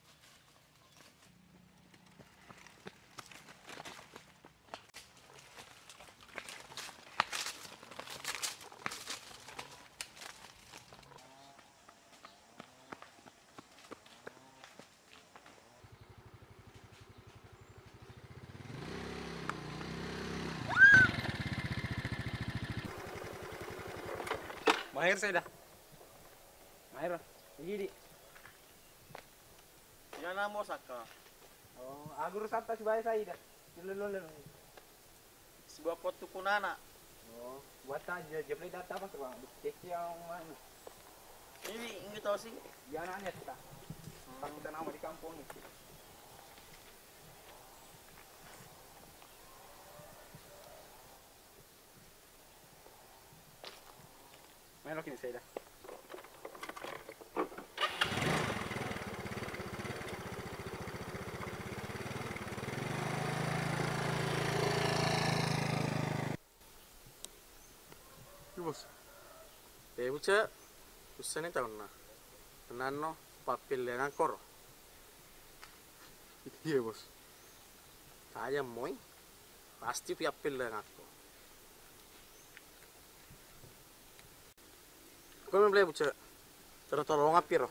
Mahir saya dah. Mahir. Gini. Ya namo saka. Oh, agur sata si bayi saya dah. Lululul. Sebuah kotu kunana. Oh, buat aja jebli data apa tuh bang? Cek yang mana? Ini tahu sih. Dia anaknya kita. Kita nama di kampung ini. Main ini saya dah. buca usah nih tahun nah. Nano papel yang akor. Iya bos. Saya moy pasti papel yang akor. Kau membeli buca. Tolong apir.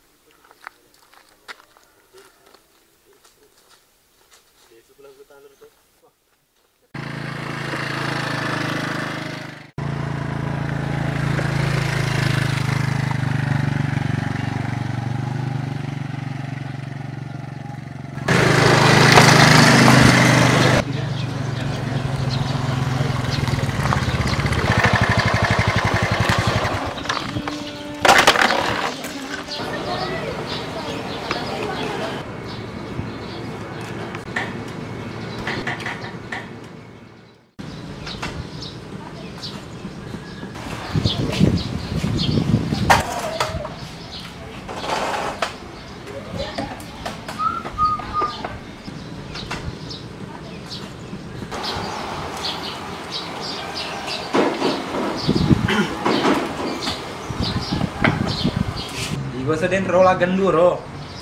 Gue sedang rola genduro.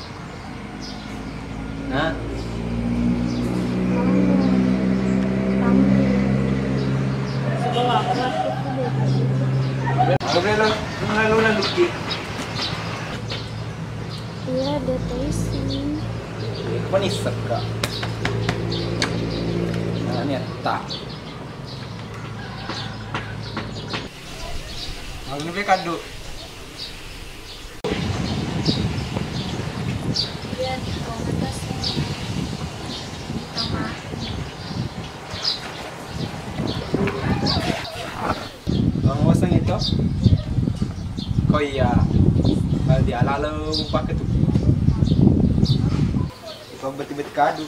Nah, lu luki. Iya, ada tesi. Apa nih seka? Nah, ini tak. Mau ini kado. Bang wasang itu? Kau iya, kalau dia lalu pakai tuh. Kau betul-betul kado.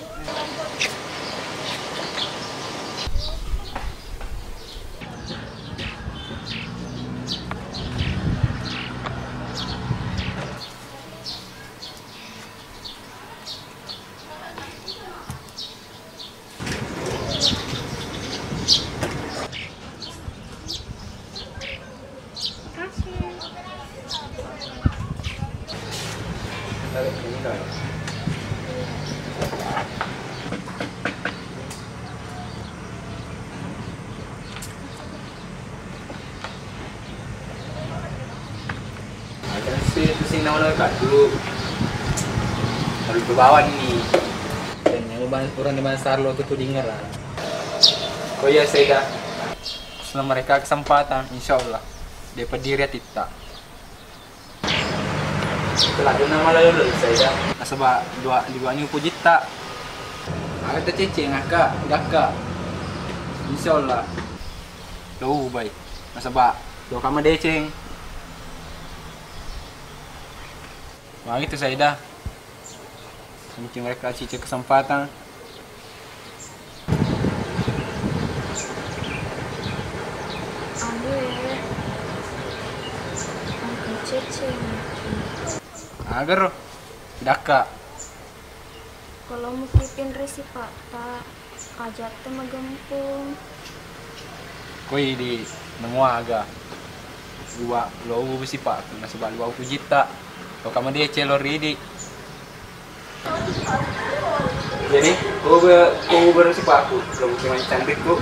Itu sih nama kado. Harus berbawa nih. Dan yang orang di Bansar lo tuh denger lah. Oh iya saya selama mereka kesempatan, insya Allah dia berdiri tidak. Setelah ada nama lalu saya sebab dua ni pujit tak. Ada terceceng agak, insya Allah. Tahu baik. Sebab dua kamar deceng. Wah itu saya dah. Mungkin mereka kasih kesempatan. Agar daka. Kalau mau kipin resi pak tak ajak tema gempung. Koi di nemu aga. Dua lo besi pak, masih balu aku jita. Kalau kamu dia celor ini. Jadi, kau bersih pak aku, belum cuma cantikku.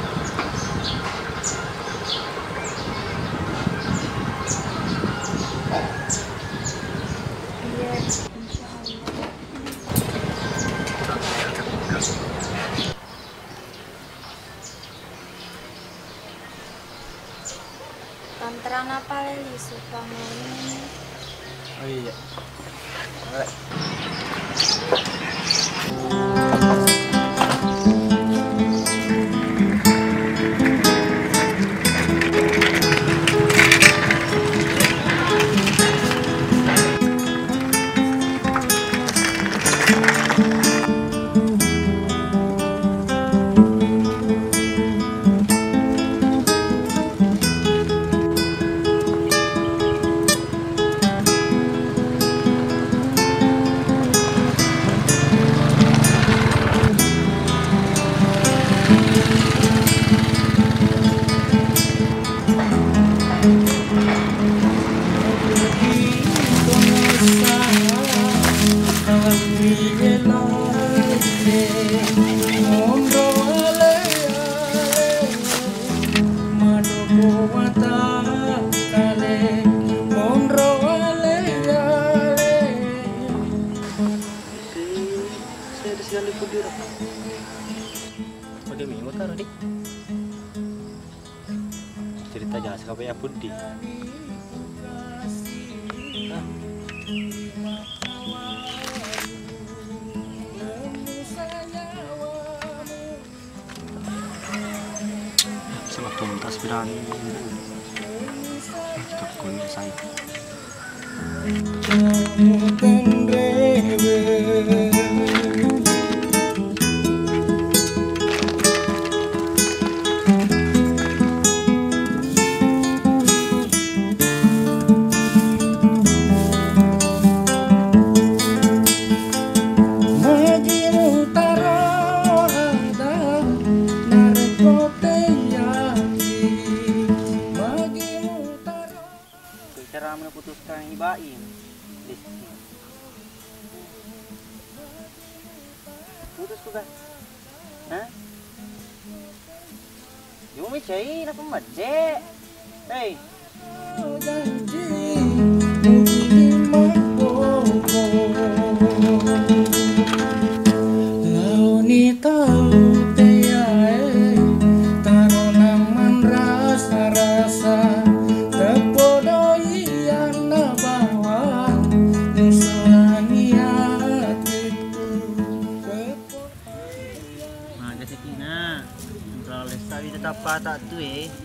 Lantaran apa lagi suka main? Oh iya. Bagaimana taruh dik? Cerita jangan sekali pun di. Sama tuntas berani. Takut saya. Cara memutuskan ibaim putus juga hah? Yung may chay na pumadje hey apa tak tu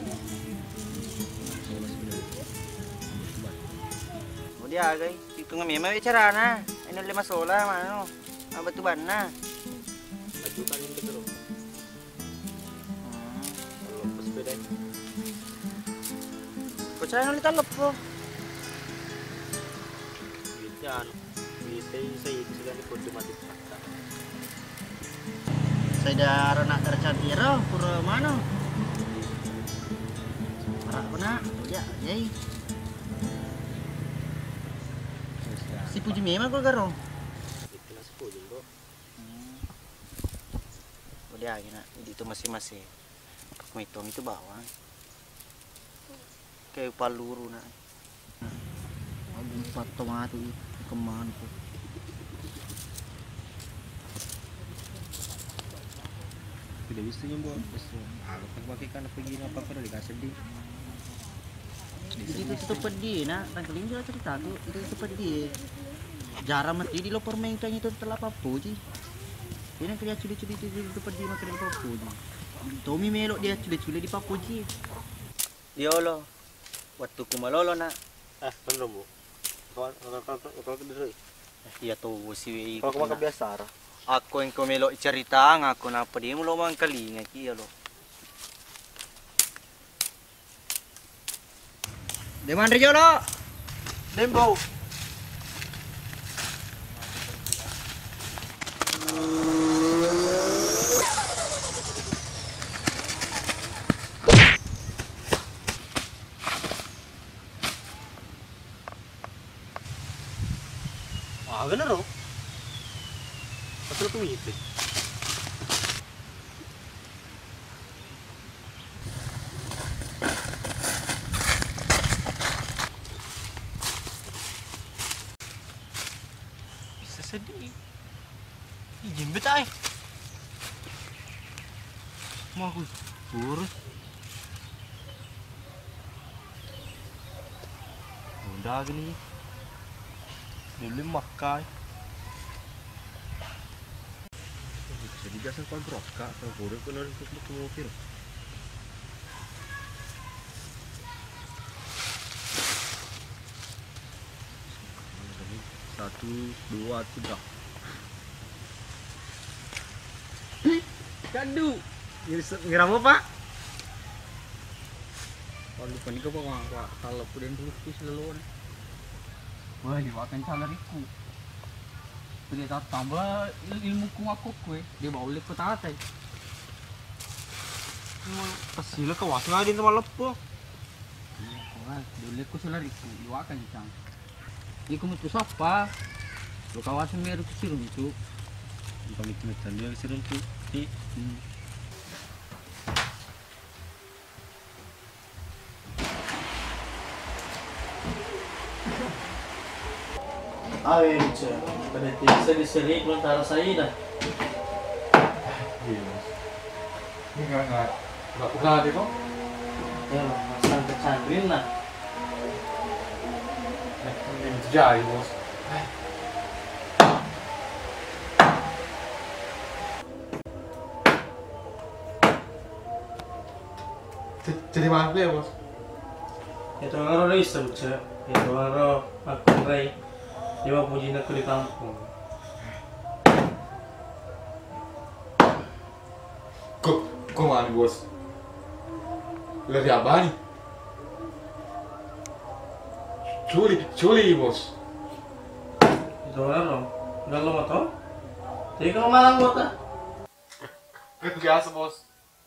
oh dia guys itu memang cara na ini 5 sola mano batu bana baju kan ini terus kalau pas beda kau cara nolita lepo bitan bitai saya itu sudah dikode mati fakta saya dah nak tercantiro pura mana Pernah, ya, yai. Si puji memang kau garo. Itu nasi puji kok. Udah gini, itu masih. Kuitong itu bawang. Kayak paluru nak. Abang patong atu kemana kok. Tidak bisa nyembuh. Aku pakai kan pergi apa kalau dikasih di. Itu pedih nak, tangkelin juga cerita tuh itu pedih. Jarang mati di lopor mengtanya itu telah papu ji. Ini kerja culi-culi itu pedih makan di papu ji. Tommy melok dia culi-culi di papu ji. Diolo, waktu kumalolo nak. Bener bu. Kalau kedua. Iya tuh si. Kalau kau kebiasa. Aku yang kau melok cerita ngaku napa dia mulu mang kali ngaki ya lo. Deman Rijolo. Dembo. Bener loh. Betul tuh itu. Sedih. Izin betai. Mau aku urus. Udah gini. Dulu makai. Jadi biasa kau beroska, kalau boleh kau nanti ketemu kira. 1, 2, 3. Kadu. Ngira apa, Pak? Kalau lupa nih kau Pak, kalau puden dulu selalu. Wah, diwakan salariku. Dia tak tambah ilmu ku aku dia bawa lep ke tatai. Pasila kawas nga din naman lepo. Dulu ku salariku, diwakan cang. Di ko mutu sapa. Lo kawasan meron ko sirunto. Ang pamit-mitan yung sirunto. Di. Ay, pada bisa diseri belum taruh saya dah. Enggak usah deh kok. Ya, masalah pesantren lah. Ini terjadi bos. Jadi mana ya bos? Itu orang orang isem cek. Itu orang aku rai. Dia mau pujiin aku di kampung. Kok mana bos? Lari apa nih? Culi bos. Itu orang udah lo mau tau? Jadi kamu malang buat ah? Biasa bos.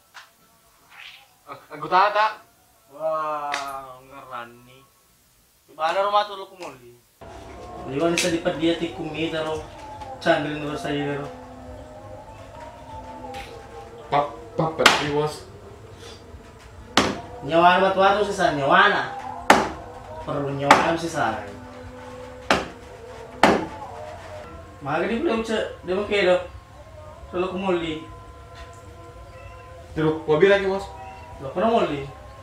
Aku tak. Wah, ngerani. Mana rumah tuh lu kumuli? Jadi kan bisa dipadia tikumi taro candrin terus saya taro. Papa sih bos. Nyawaan batu-batu sisa nyawana. Perlu nyawaan sisa. Maka dia belum cek, dia mau kira. Selalu kumuli. Terus mobil lagi bos. Lo pernah muli?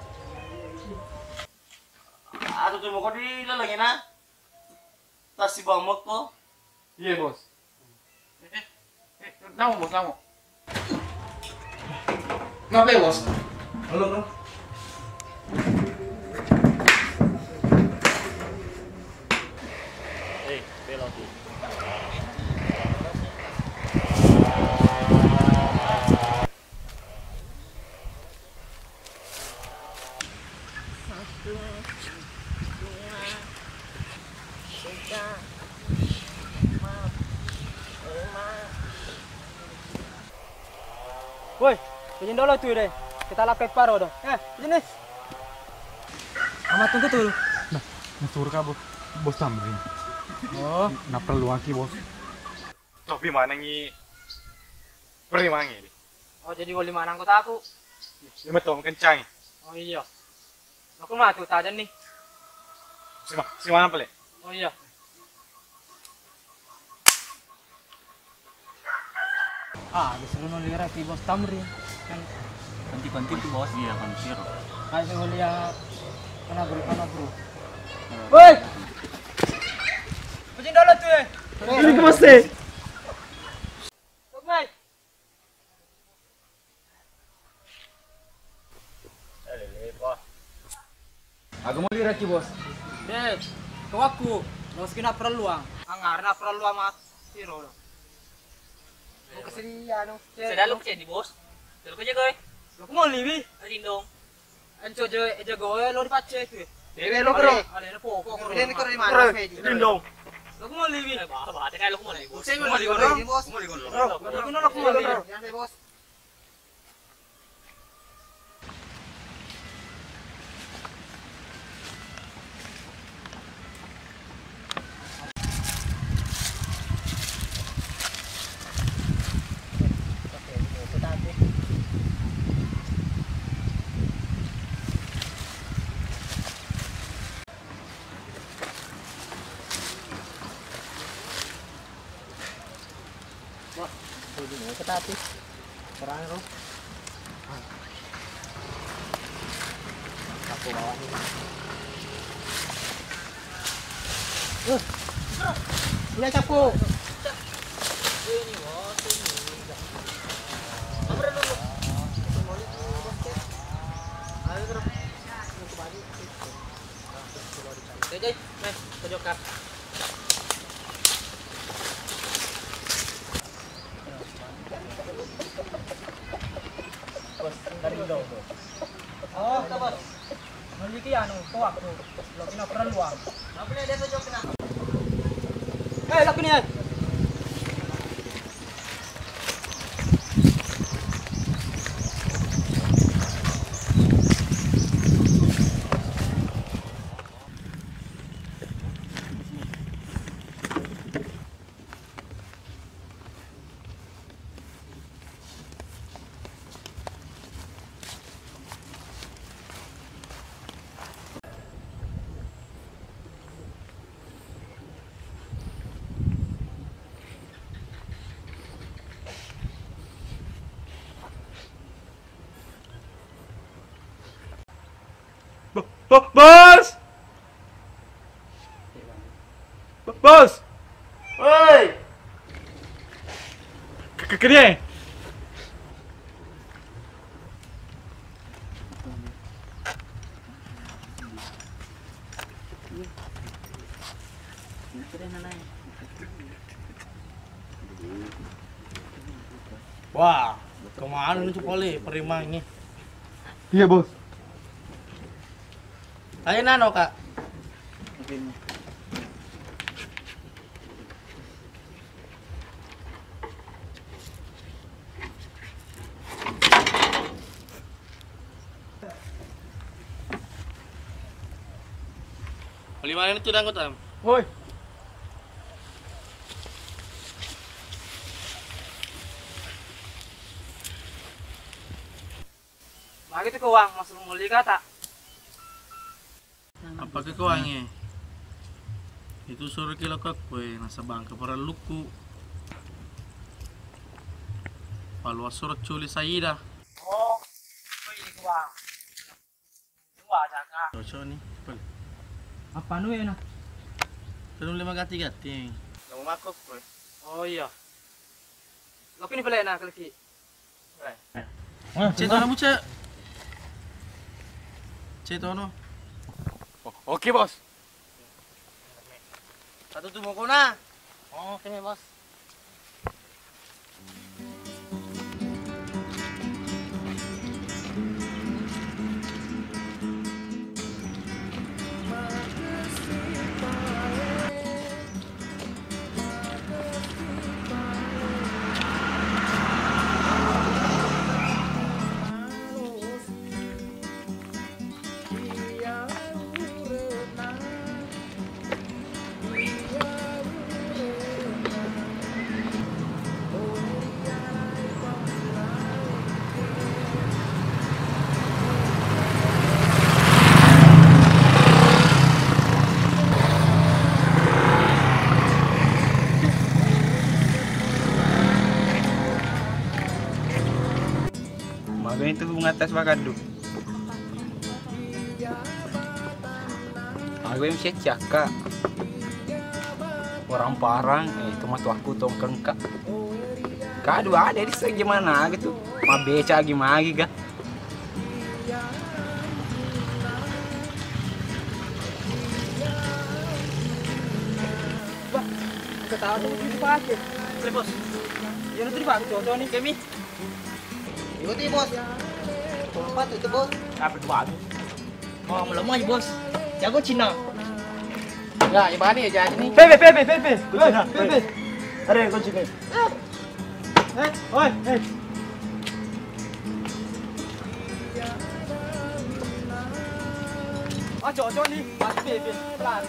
Aduh tuh mau di lalangin ah? Tas si bamok tuh? Iya bos. Namo bos, namo. Ngapa ya bos? Halo bro. Belok. Woi, izin dulu tuh deh. Kita lapet paro dong. Izin nih. Amat tunggu tuh. Nah, ngasur ka bos tamrin. Oh, Na perlu aki bos. Tapi mana ngi pergi mangi. oh jadi wali mana kota aku? Lima tong kencang. Oh iya. Aku mah tuh tajan nih. Si mana pale? Oh iya. Disuruh nolih rapi bos Tamrin kan Penting tuh bos. Iya kan siro. kayak nolih ya mana bro. Woi. Izin dulu tuh. Ini ke bos deh. Tumai. Aku mau lihat ki bos. Dek, ke aku. Masukin apa perlu Angar perlu amat siro dong. Mau kesini anu. Sedang lu kerja di bos. Lu kerja kowe. Lu mau libi? Ajin dong. Anco je goe lo dipace itu. Dewe lo kero. Ada pokok. Ini keren mana? Dindong. Lu mau libi? Bah, kayak lu mau bos. Saya mau digondong, bos. Mau digondong. Lu nolak mau libi. Jangan bos. Ketati. Serang lu. Aku bawa ini. Udah capu. Ini bos, ini. Apa dulu? Ayo terus. Mau bagi. Jadi, pojok kap. Dari dong. Oh, bos. Memiliki anu, waktu. Lo kena perlu luang. Apa nih dia pojok kena? Laku nih. Bos! Bos! Woi! Kene. Wah, kemana nih Poli perimangnya? Iya, Bos. Ayo nano, Kak. Bagaimana itu dan kotam? Woi. Lagi tuh uang masuk muli kata. Apa ke keuangnya? Itu suruh kilo ke kue nasa bangka para luku. Paluar surat culi Saida. Oh, ini uang. Dua jaga. Cocok nih. Apa nu ya nak? Belum 5 gati-gati. Kamu makuk kue. Oh iya. Tapi ini pelena keliki. Cek tono buca. Cek tono. Oke, Bos. Satu tuh mau kona. Oh, oke bos. Maganda itu bunga atas bagado. Aku yang siap kak. Orang parang, itu mah tuh aku tongkeng kak. Kado ada di sini gimana gitu. Ma beca gimana ga? Bah, ketawa tuh dipakai. Bos. Ya nanti dipakai cocok nih kami. Ikuti bos. Tempat itu bos. Apa itu bagus? Oh, melemah aja bos. Jago Cina. Enggak, ya mana ya jadi nih. Pepe. Pepe. Ada yang kunci nih. Oi. Ah, cocok nih. Mas Pepe. Pelan.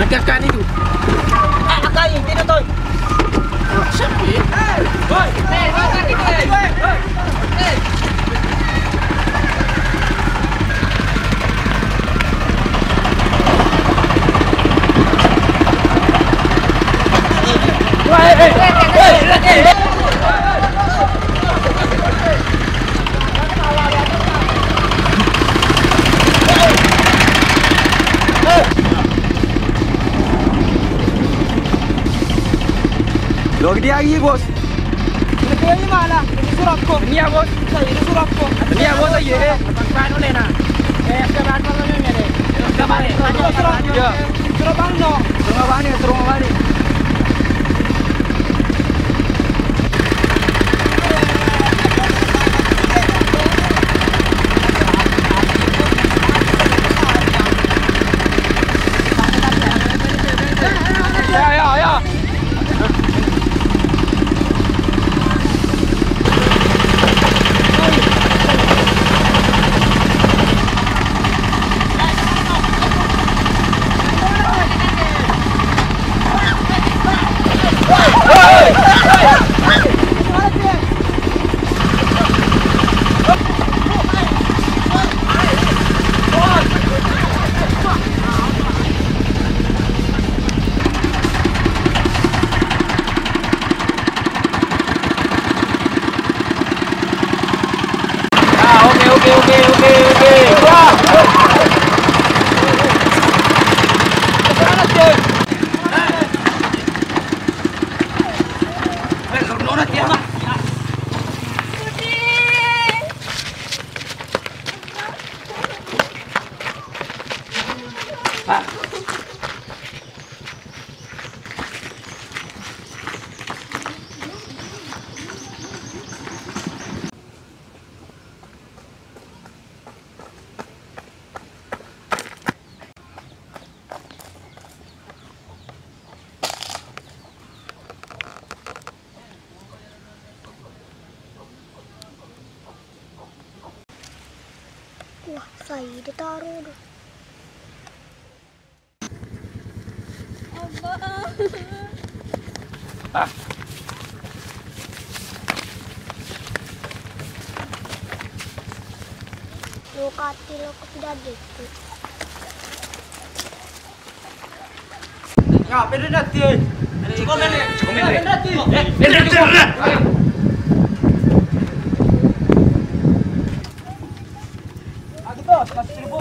kakak itu. Kakak ini tuh. Siapa ya? Boy, Lo dia lagi bos. ini mana? Ini suratku. Ini ya bos. Ini suratku. Ini ya bos aja. Apaan oleh na? Apaan oleh na deh? Apaan? Ya. Surat mana? Rumah mana? Ya. Wah, saya ditaruh deh. Ah. Lo kati lo kepidato. Ya, pwede natin. Komen eh. Pwede natin. Aduh, bos, kasih seribu.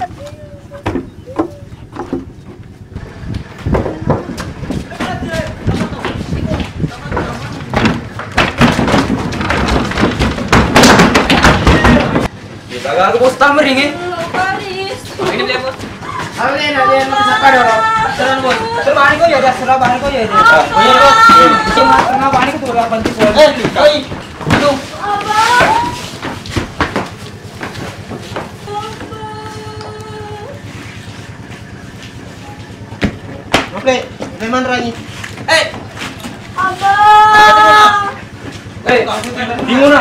Aku bos tamer ini. Ini dia bos. Alin, siapa dong? Serang bos. Serang ko ya, serang ko ya. Cuma serang bani ko tuh bantu bos. Aduh. Oke, memang rangi. Abang. Di mana?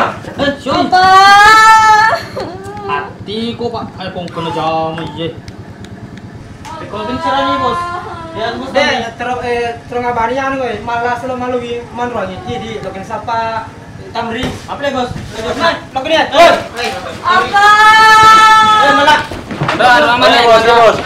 Hati ko pak, ay kung kena jam aja. Kalau bicara nih bos, ya bos. Terang bani anu gue, malas lo malu gi man rangi. Jadi lokin sapa tamri. Apa nih bos? Man, lokin ya. Abang. Malah. Dah, lama nih bos.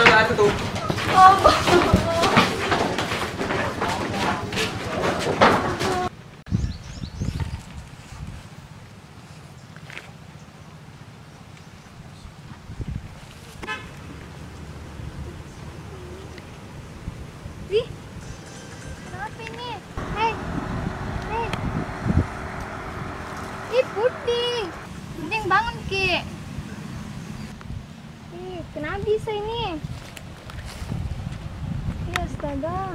Wih, kenapa ini? Hei. Ih, putih. Mending bangun, Ki. Ih, kenapa bisa ini? Iya, astaga.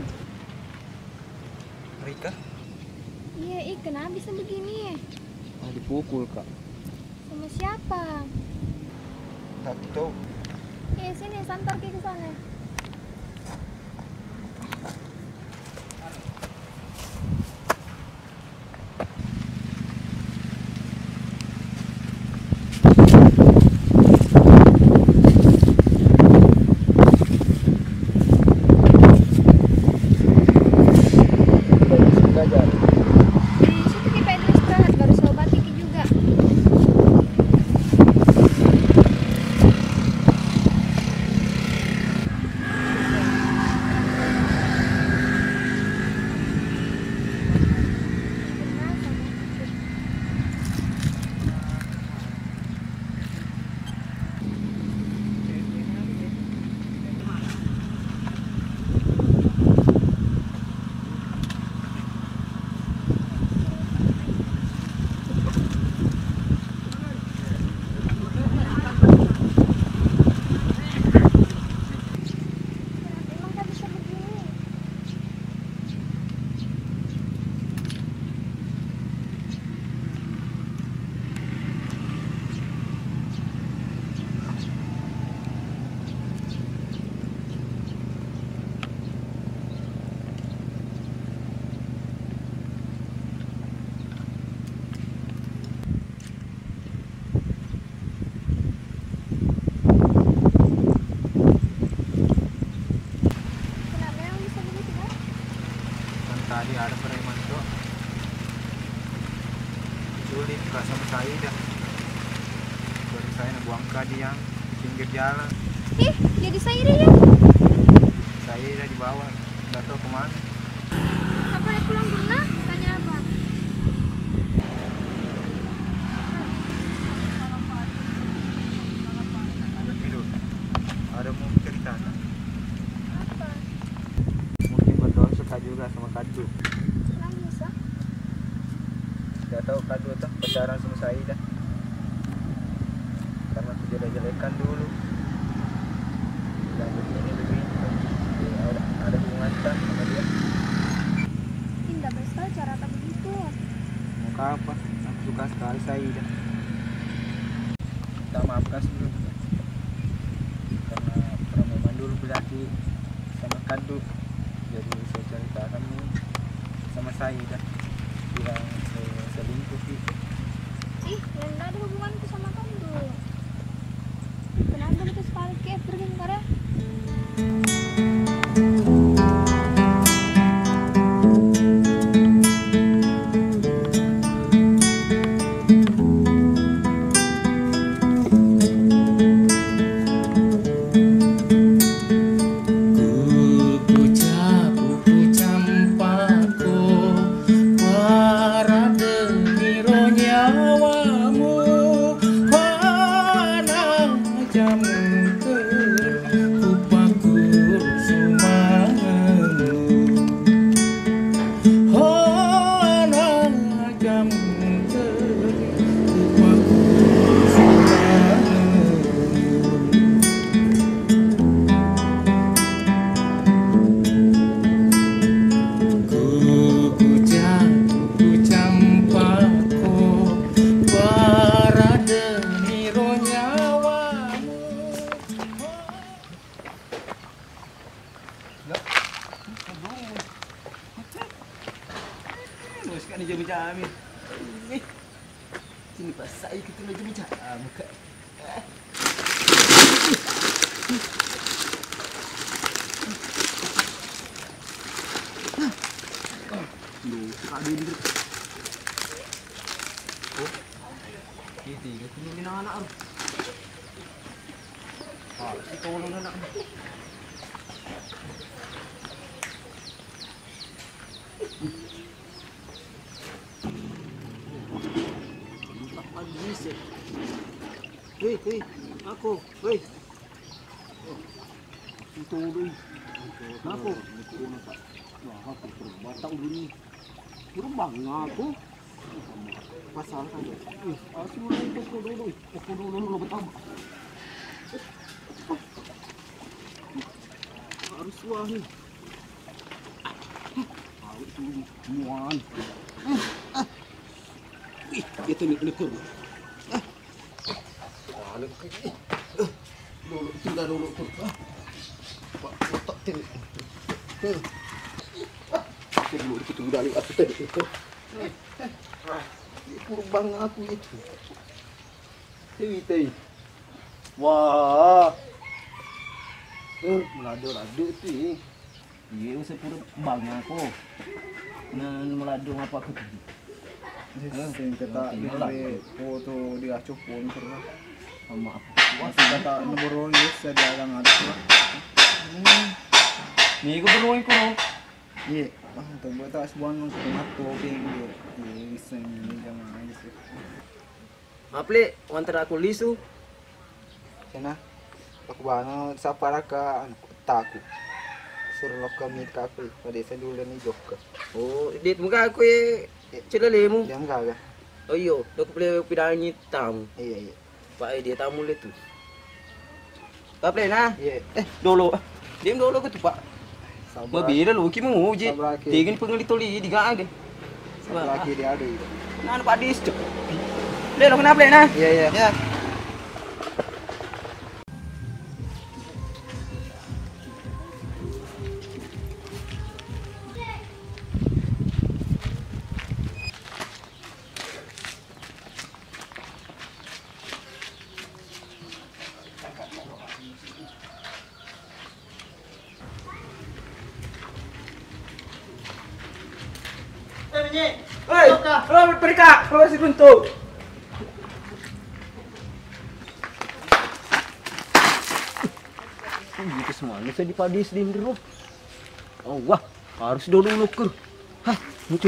Rika? Iya, kenapa bisa begini? Dipukul kak. Sama siapa? Tak tahu. Sini, santar Ki ke sana. kerja lah. Ih, jadi Sairi ya? Saya udah di bawah, nggak tahu kemana. Apa dia pulang dulu nah? Tanya apa? Tidur. Ada mau cerita tak? Apa? Mungkin betul suka juga sama Kadu. Nangis ah? Nggak tahu Kadu tuh pacaran sama saya dah. Karena aku jelek-jelekan dulu. Dan begini ada hubungan tak sama dia. Indah besar cara tak begitu. Muka apa? Aku suka sekali saya dah. Minta maaf kas dulu. Karena perempuan dulu berarti sama Kadu. Jadi saya cerita kamu sama saya dah. Bilang saya selingkuh gitu. Ih, yang ada hubunganku sama kamu. Kenapa kita sekali ke pergi negara? Sekarang dia jamin. Sini pas saya kita lagi bicara muka. Duh, ada di. Oh. Ini kuning anak. Ah, si tolong anak. Hei, aku, hei. Itu dulu. Aku. Wah, aku terbatak dulu. Berbang aku. Pasal kan. Aku dulu pertama. Harus wah ni. Harus dulu muan. Ih, dia tenik-tenik. Dulu tinggal dulu tuh. Pak otak tin. Dulu itu dari aku tadi itu. Kurang aku itu. Tei. Wah. Melado-lado tu. Dia usah pura bang aku. Nah, melado apa aku tadi? Kita di foto di acuh pun pernah sama aku. Wah, kata nomor list ada yang ada lah. Ni ko beruang ko. Ye, tu buat tak sebuah nong tomato ping dia. Ye, iseng ni jangan isu. Aple, antara aku lisu. Sana. Aku bana sapara ka taku. Suruh lokal ni kafe pada sedul ni jok. Oh, dit muka aku cerita lemu. Dia enggak ya? Oh iyo, aku boleh pindahin tamu. Iya. Pak dia tamu itu. Tak boleh nah. Iya. Dulu. Diam dulu ke tu pak. Mabira lu ki menguji. Tingin pengelit toli diga age. Lagi dia ada. Nah, Pak Dis. Boleh lo kenapa nah? Iya. Ya. Hei, perika, keluar si buntu. gitu semua. Bisa dipadis dindro. Oh wah, harus dulu lukur. Hah, lucu.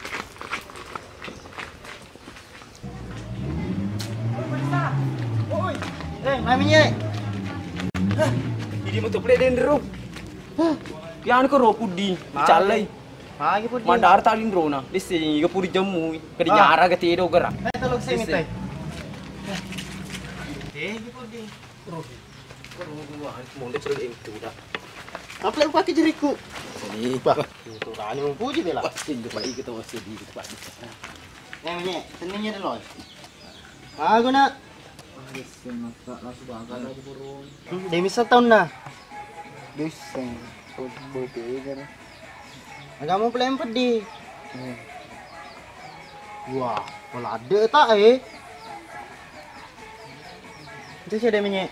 Oi, namanya. Hah, ini mau tuple dindro. Hah, yan ko ro pudi. Chalay. Magi pudi. Mandar ta dindro na. Lisi ga pudi jamu. Kadi nyara ga tido gara. Talog sa mitay. Pudi. Munde cerita itu dah. Apa yang pakai jeriku? Ini pak. Itu rani mau puji bela. Itu pak kita masih di pak. Namanya, tenangnya dulu. Aku nak. Demi setahun dah. Bising. Bobe kan. Agak mau pelem pedih. Wah, kalau ada tak Itu sih namanya.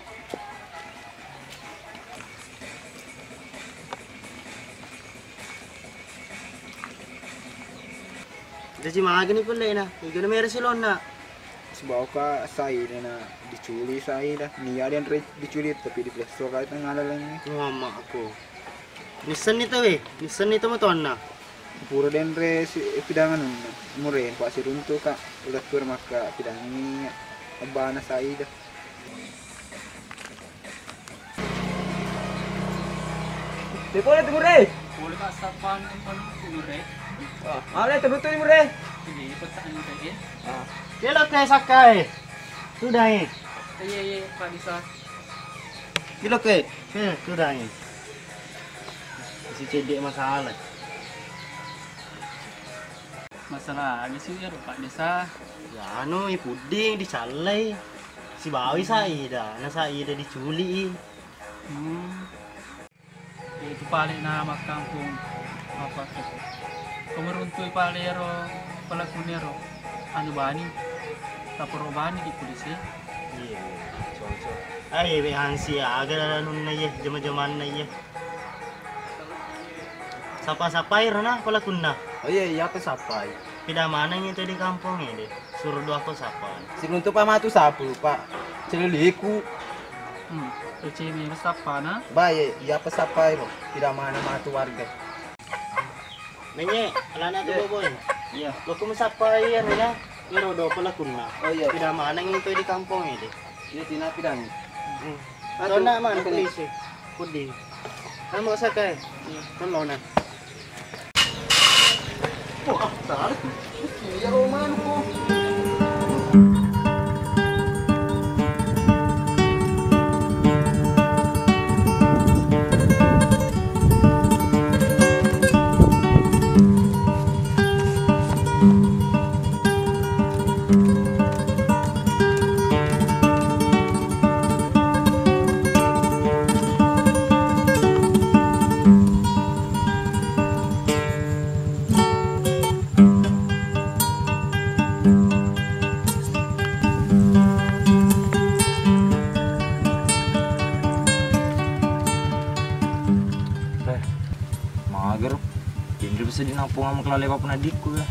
Jadi magani pala na. Igano meron sila na. Sebab ka saya na dicuri saya dah. Niya dia dicuri tapi di Play kahit ng ngalan lang. Mama ako. Nissan nito Nissan nito mo to na. Puro den re pidangan mure pa si runto ka. Ulat tur maka pidangi abana saya dah. Boleh tu mure. Boleh ka sa pan mure. Boleh tu mure. Sige, ipagtaan mo kayo. Kilo kayo sakay. Sudah Iya, Pak Disa. Kilo kayo. Sudah Si cedek masalah. Masalah lagi sih ya Pak Desa. Ya anu puding dicalai. Si bawi saida, na saida diculi. Itu paling nama kampung apa tuh? Pemeruntuy palero, palakunero, anu bani, taporo bani di polisi. Iya, cocok. Ay, hansi agar anu na ye, jama-jaman na ye. Sapa-sapai rana palakun na. Oh iya aku sapai. Pida mana itu di kampung ini? Suruh dua aku sapai. Si runtuh pa matu sapu pak. Celiliku. Receh minus apa na? Baik, iya pa sapai ro. Tidak mana matu warga. Nenye, alana tu boboy. Iya. Lo kung sapai ya nila. Pero do palakun na. Oh iya. Pida mana itu di kampung ini? Iya tinapidang. Ito na man, polisi. Puding. Ano mo sakay? Ano na? Wah, tarik. Iya Roman ko. Mager. Hindi bisa dinampung sama kelalewa pun adikku ya.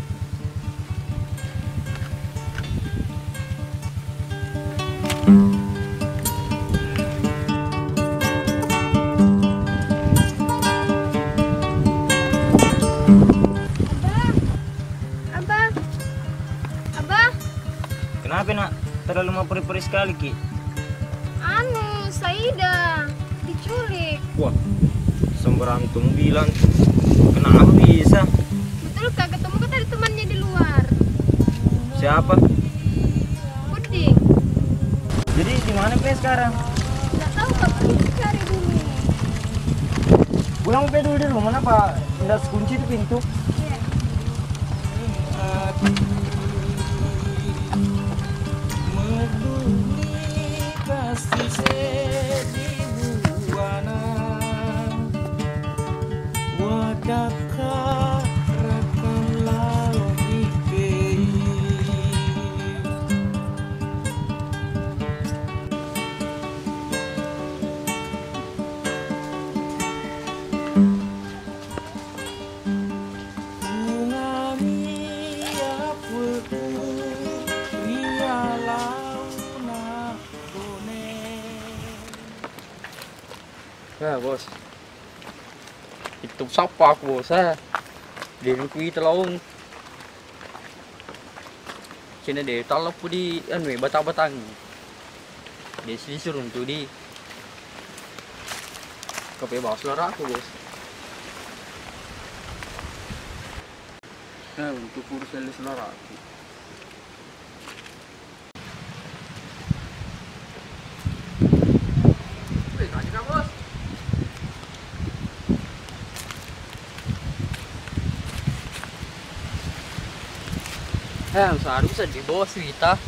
Abah. Kenapa nak? Terlalu memperi-peri sekali Ki. Anu, Saida diculik. Wah, semberantung bilang. Kenapa bisa? Betul kak, ketemu kan tadi temannya di luar. Siapa? Puding. Jadi di mana Pe sekarang? Nggak tahu kak, pergi cari dulu. Pulang Pe dulu di rumah apa? Nggak kunci itu pintu. Iya. Ya bos. Itu siapa aku bos Dia kui telung. Cina dia talap pu di anu batang-batang. Dia suruh untuk di. Kopi bawa selera aku bos. Nah untuk urusan selera aku. Seharusnya di bawah Swita.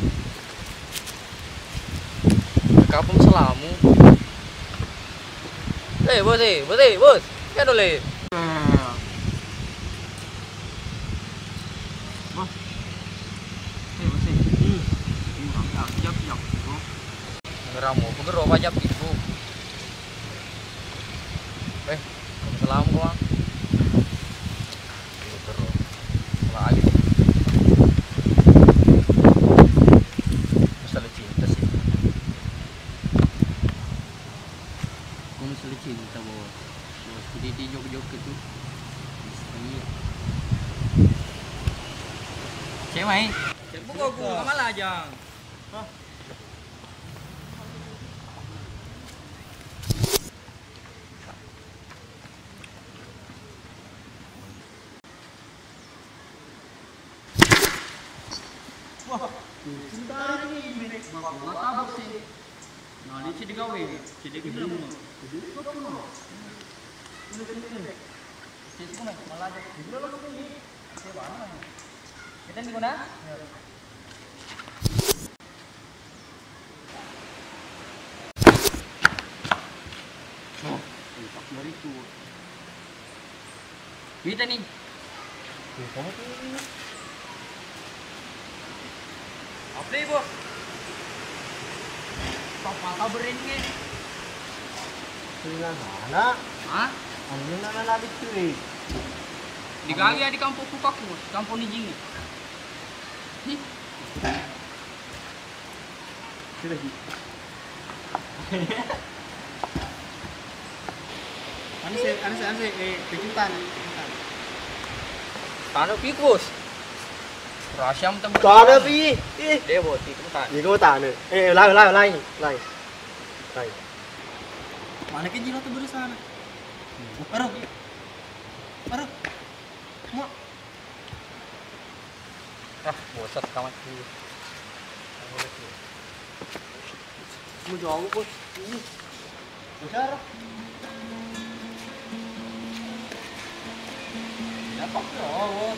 Kapung selamu. Bos. Ya dole. Ngeramu, pegero pajak ibu. Kapung selamu kok. Lagi. Cinta bos, di jog-jog itu, iya. Cek main, cek buku aku, malah aja. Wah, sebentar ini, bakal tabok sih. Nah, ini sih digawe, jadi kita mau. Kita di mana? Kita nih. Apa ini bos? Apa kabarin ini? Mana? Hah? Ano na nalabit ko eh. Di kaya di kampung Pukaku, kampung ni Jingi. Sila di. Ano sih kejutan. Tanah pi bos. Rasyam tem. Tanah pi. Dia bos itu tan. Ikaw tanah. Lai. Mana ke jilat tuh sana? Baru. Mau. Bosat kamat dulu. Mau jauh bos. Besar. Dapat bos.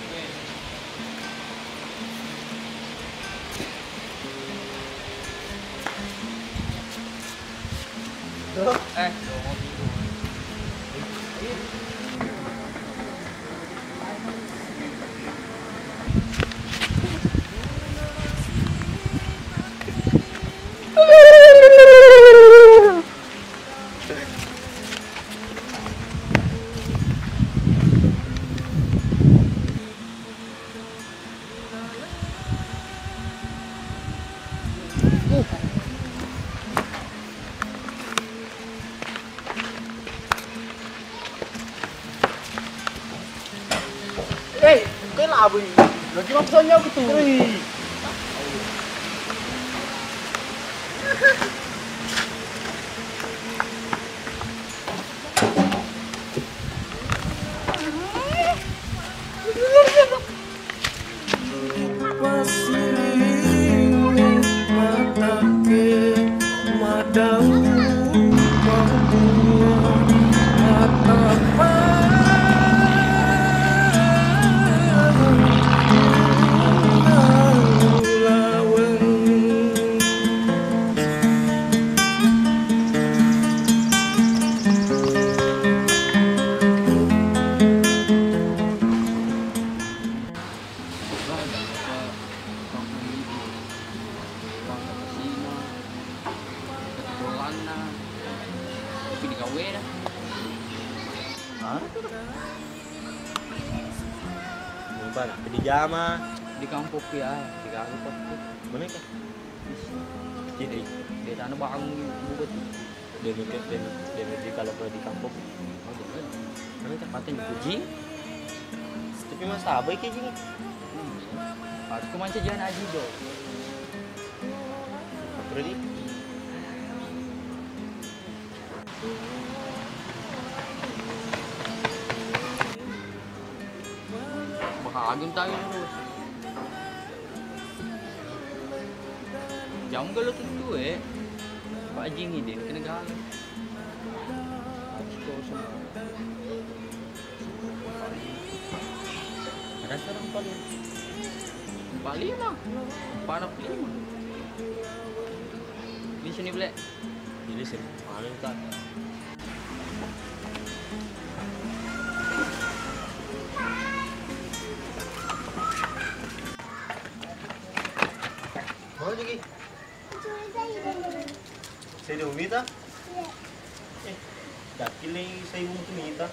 Cái nào bị nó chỉ bóc nhau cái tủ này. Di Jama Di kampung ya, di kampung. Mana kan? Jadi, di sana bang bukit. Dari kalau di kampung. Oh, bener. Karena tempatnya dipuji. Tapi masa abai kayak gini? Aku manca jangan aji dong. Berarti bahagim tayo terus. Jam galo tentu Pak Ajing ini kena galang. Ada serang paling. Paling mah. Panas lima. Di sini boleh. Di sini. Paling kan. Mau lagi? Saya dah umita? Dakil ni saya umita.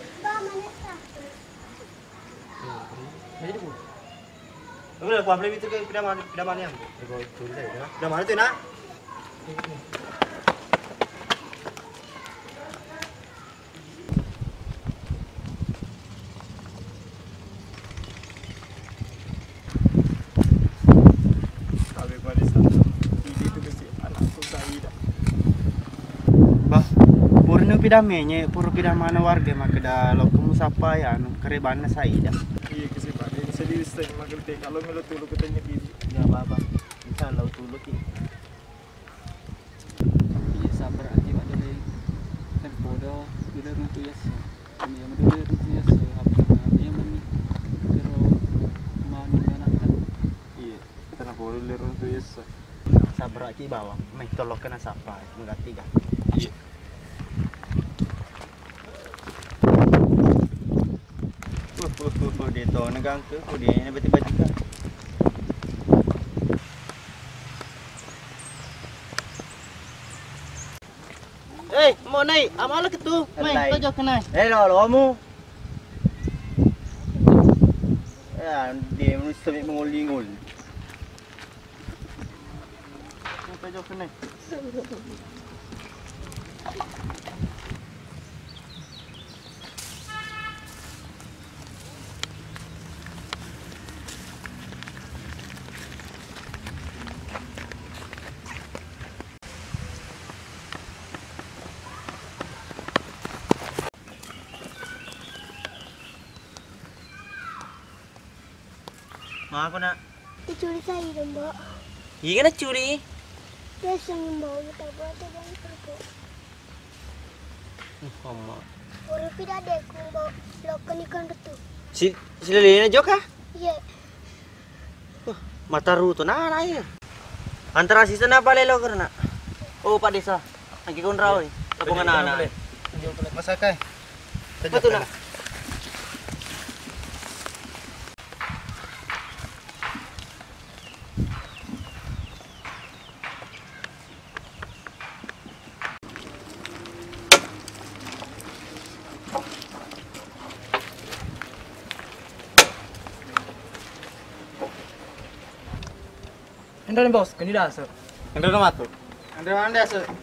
Jadi bu. Kamu dah kuambil itu ke pindah mana yang? Pindah mana tu nak? Pidamenya puro pidamana warga makada lo kamu sapa ya anu kerebana saida. Iya kesempatan ini sedih saya magerti kalau melo tulu katanya gitu. Ya baba. Bisa lo tulu ki. Iya sabar aja ada deh. Kan bodoh udah runtuh ya. Ini yang udah runtuh ya. Apa namanya mami? Pero mami mana kan? Iya. Tanah bodoh le runtuh ya. Sabar aja bawa. Meh tolok kena sapa mengganti ga. Iya. Dito nagang ke dia ni bati-bati ka. Mau naik, amala ketu, main tojo kenai. Lo mu. Ya, dia mesti mengul-ngul. Tojo kenai. Mau aku nak? Dicuri saya dong, Mbak. Iya kena curi. Biasa mau kita buat dengan pergi. Mama. Orang tidak ada aku mau lakukan ikan itu. Si lelena joka? Iya. Mata ruto na ya. Antara sisa na pala lo karena. Oh Pak Desa. Lagi kon raw eh. Tabungan anak. Masakay. Betul nak. Andra nih bos, kini dah asal. Andra nama tu. Andra mana dah asal?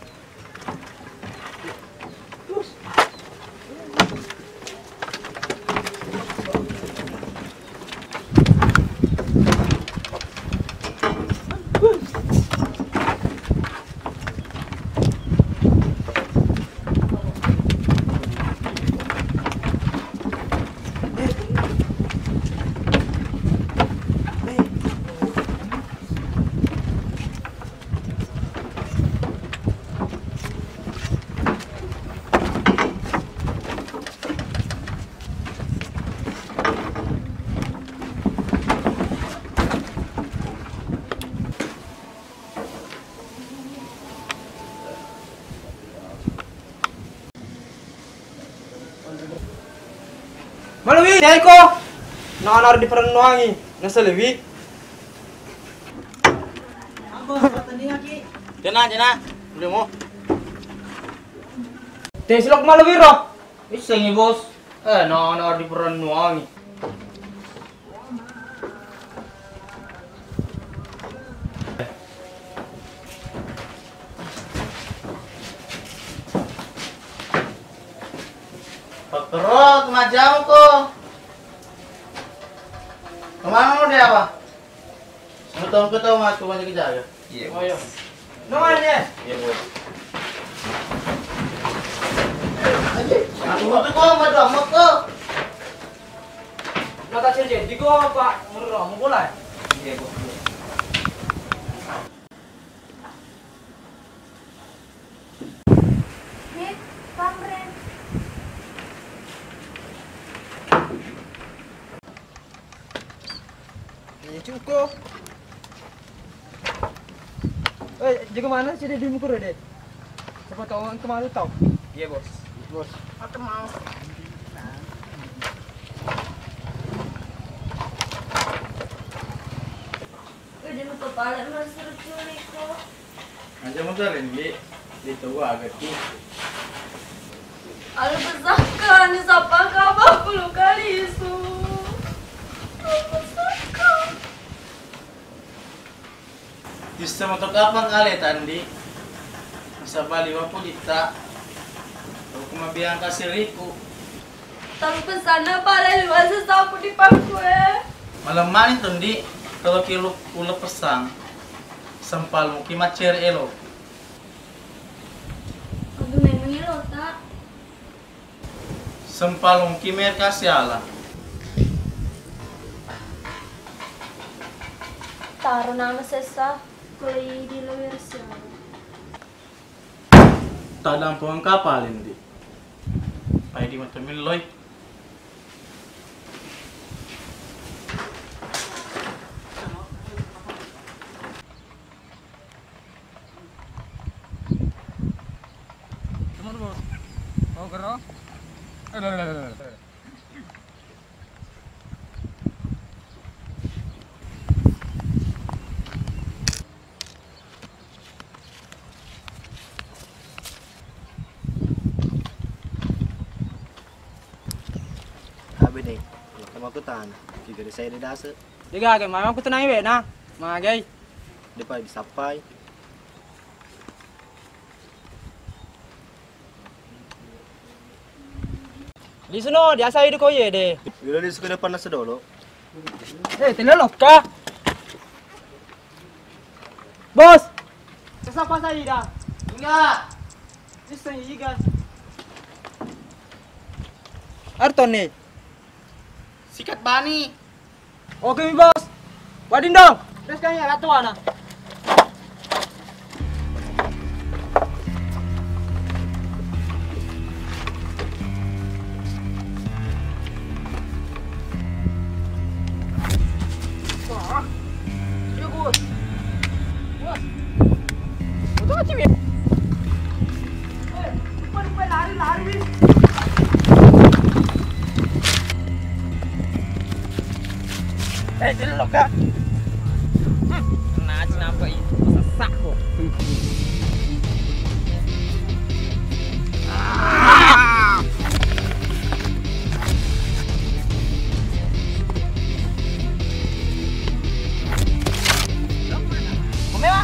Maluwi, nyai ko. Nakanar di Paranuangi, nasa Lewi. Jana, boleh mo? Teslok Maluwi ro. Isengi bos. Nakanar di Paranuangi. Perut, majamu kok. Kemana mau dia apa? Ketemu mas, cuma jaga. Iya. Oh iya. Namanya? Iya bos. Aku tuh kok mau domok kok. Mata cerje, di gua Pak, murah, mau mulai. Iya, bos. Nih, pamren. Ya cukup. Jaga mana sih di mukur deh? Siapa tahu orang kemana tahu? Iya, bos. Bos. Aku mau. Udah lupa pala mas culik kok. Aja mau cari nih, di tahu agak ki. Alu besarkan siapa kabar 10 kali isu. Besarkan. Sistem untuk apa kali tadi? Masa bali 50 juta. Aku cuma bilang kasih riku. Tanpa sana pala luas sapu di pangkue. Malam mani tundi kalau kilo pula pesang sempal mu kimat cer elo. Aduh memangnya lo tak. Sempal mu kimer kasih ala. Taruh nama sesa kulai di luar sana. Tak dampuan kapal ini. Pai di mata miloy. Teman bos. Mau kero? Abi deh, kalau aku tahan, jika saya di dasar, Jaga ke mama aku tenang ya, nah. Magai. depan disapai. Di sono, di asai di koye deh. Bila di sekolah panas dulu, Telelok kah? Bos. Sesapa saya dah. Enggak. Bisa ikan. Arton nih. Sikat bani. Oke, bos. Wadin dong. Terus kayaknya ratu anak. Wah. Iya, bos. Bos. Betul aja, ya. Lupa lari. Telelok kah? Nah, kenapa itu? Sesak kok. Kumela?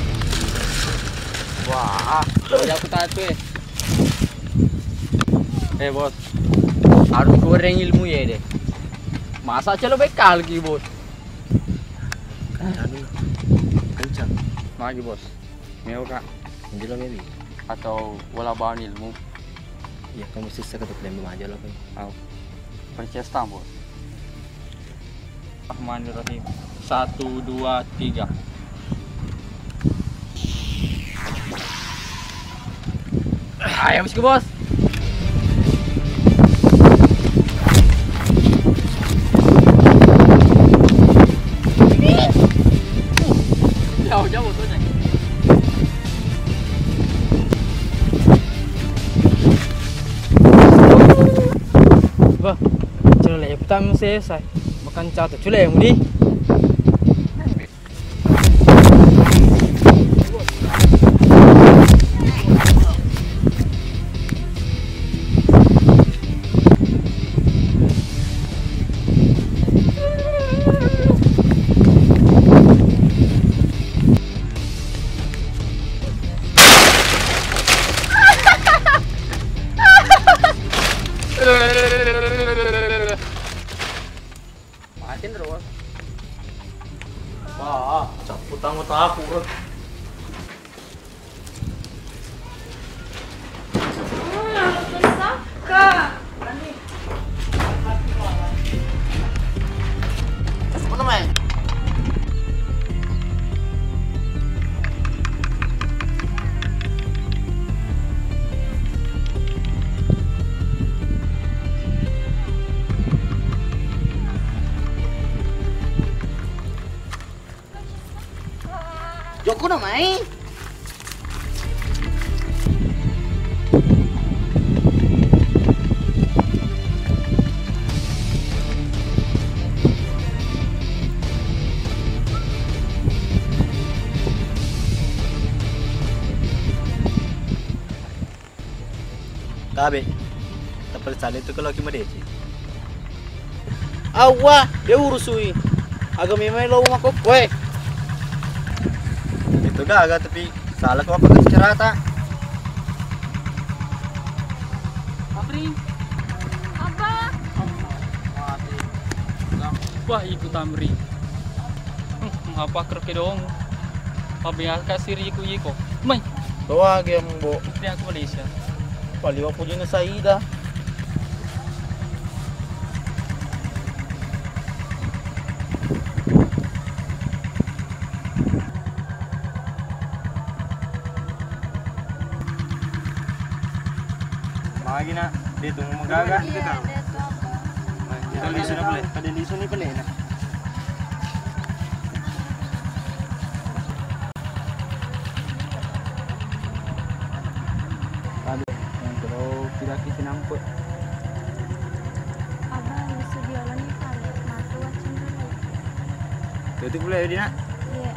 Wah, aku tahu. Bos, harus goreng ilmu ya deh. Masa aja lo bekal lagi bos. Kencang. Lagi bos. Meo kak. Menjelang ini. Atau wala bahan ilmu. Ya kamu sisa ketuk lembam aja lo kan. Tahu. Percesta bos. Rahmanirrahim. 1, 2, 3. Ayo masuk bos. Jauh fotonya. Wah, cule pertama selesai. Makan cato cule yang mudi. Matiin terus. Wah, caputang otak aku. Mana main? Joko na main. Tabe. Tapos sali itu kalau kita desi. Awa, dia urusui. Agak memang lo mako kue. Itu dah agak tapi salah kau apa cerita. Apri. Apa? Wah, ikut Tamri. Ngapa kerke dong? Pabia kasih riku yiko. Mai. Bawa game bo. Dia aku Malaysia. Pali wa punya saída. Lagi nak, dia tunggu magaga. Kada liso na pala, kada liso ni pala na. Kalau tidak kisi namput. Abang bisa jualan nih palet, matu wacin dulu. Itu pula ya nak. Iya.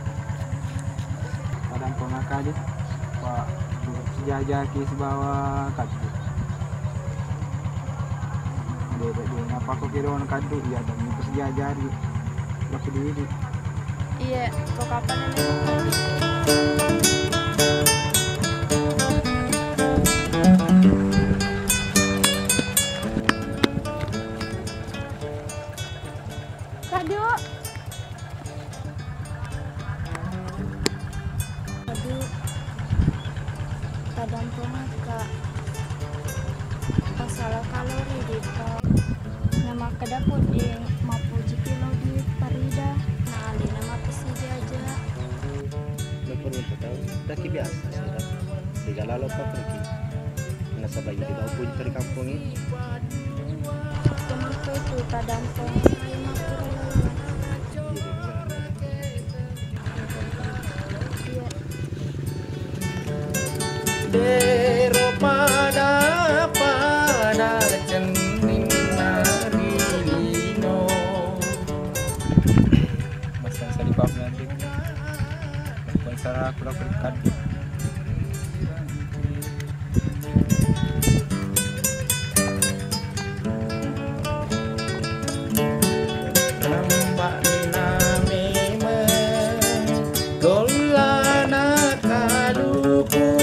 Kadang kau ngaka aja. Pak, sejajar kisi bawa kadu. Dia ngapa kau kira orang kadu? Ya, dan itu sejajar. Waktu dulu. Iya, kok kapan ini? Kado. Kado. Kadang pemaka. Masalah kalori dito. Nama kada puding mapuji kilo di Parida. Nah, ali nama pesija aja. Perlu tahu, tapi biasa sudah. Segala lupa pergi. Nasa bayi di bawah pun dari kampung ini. Kemaka itu kadang pemaka. Dero pada cening narilino. Masa saya di pub nanti. Salah aku lakukan. Nampak name golana kaduku.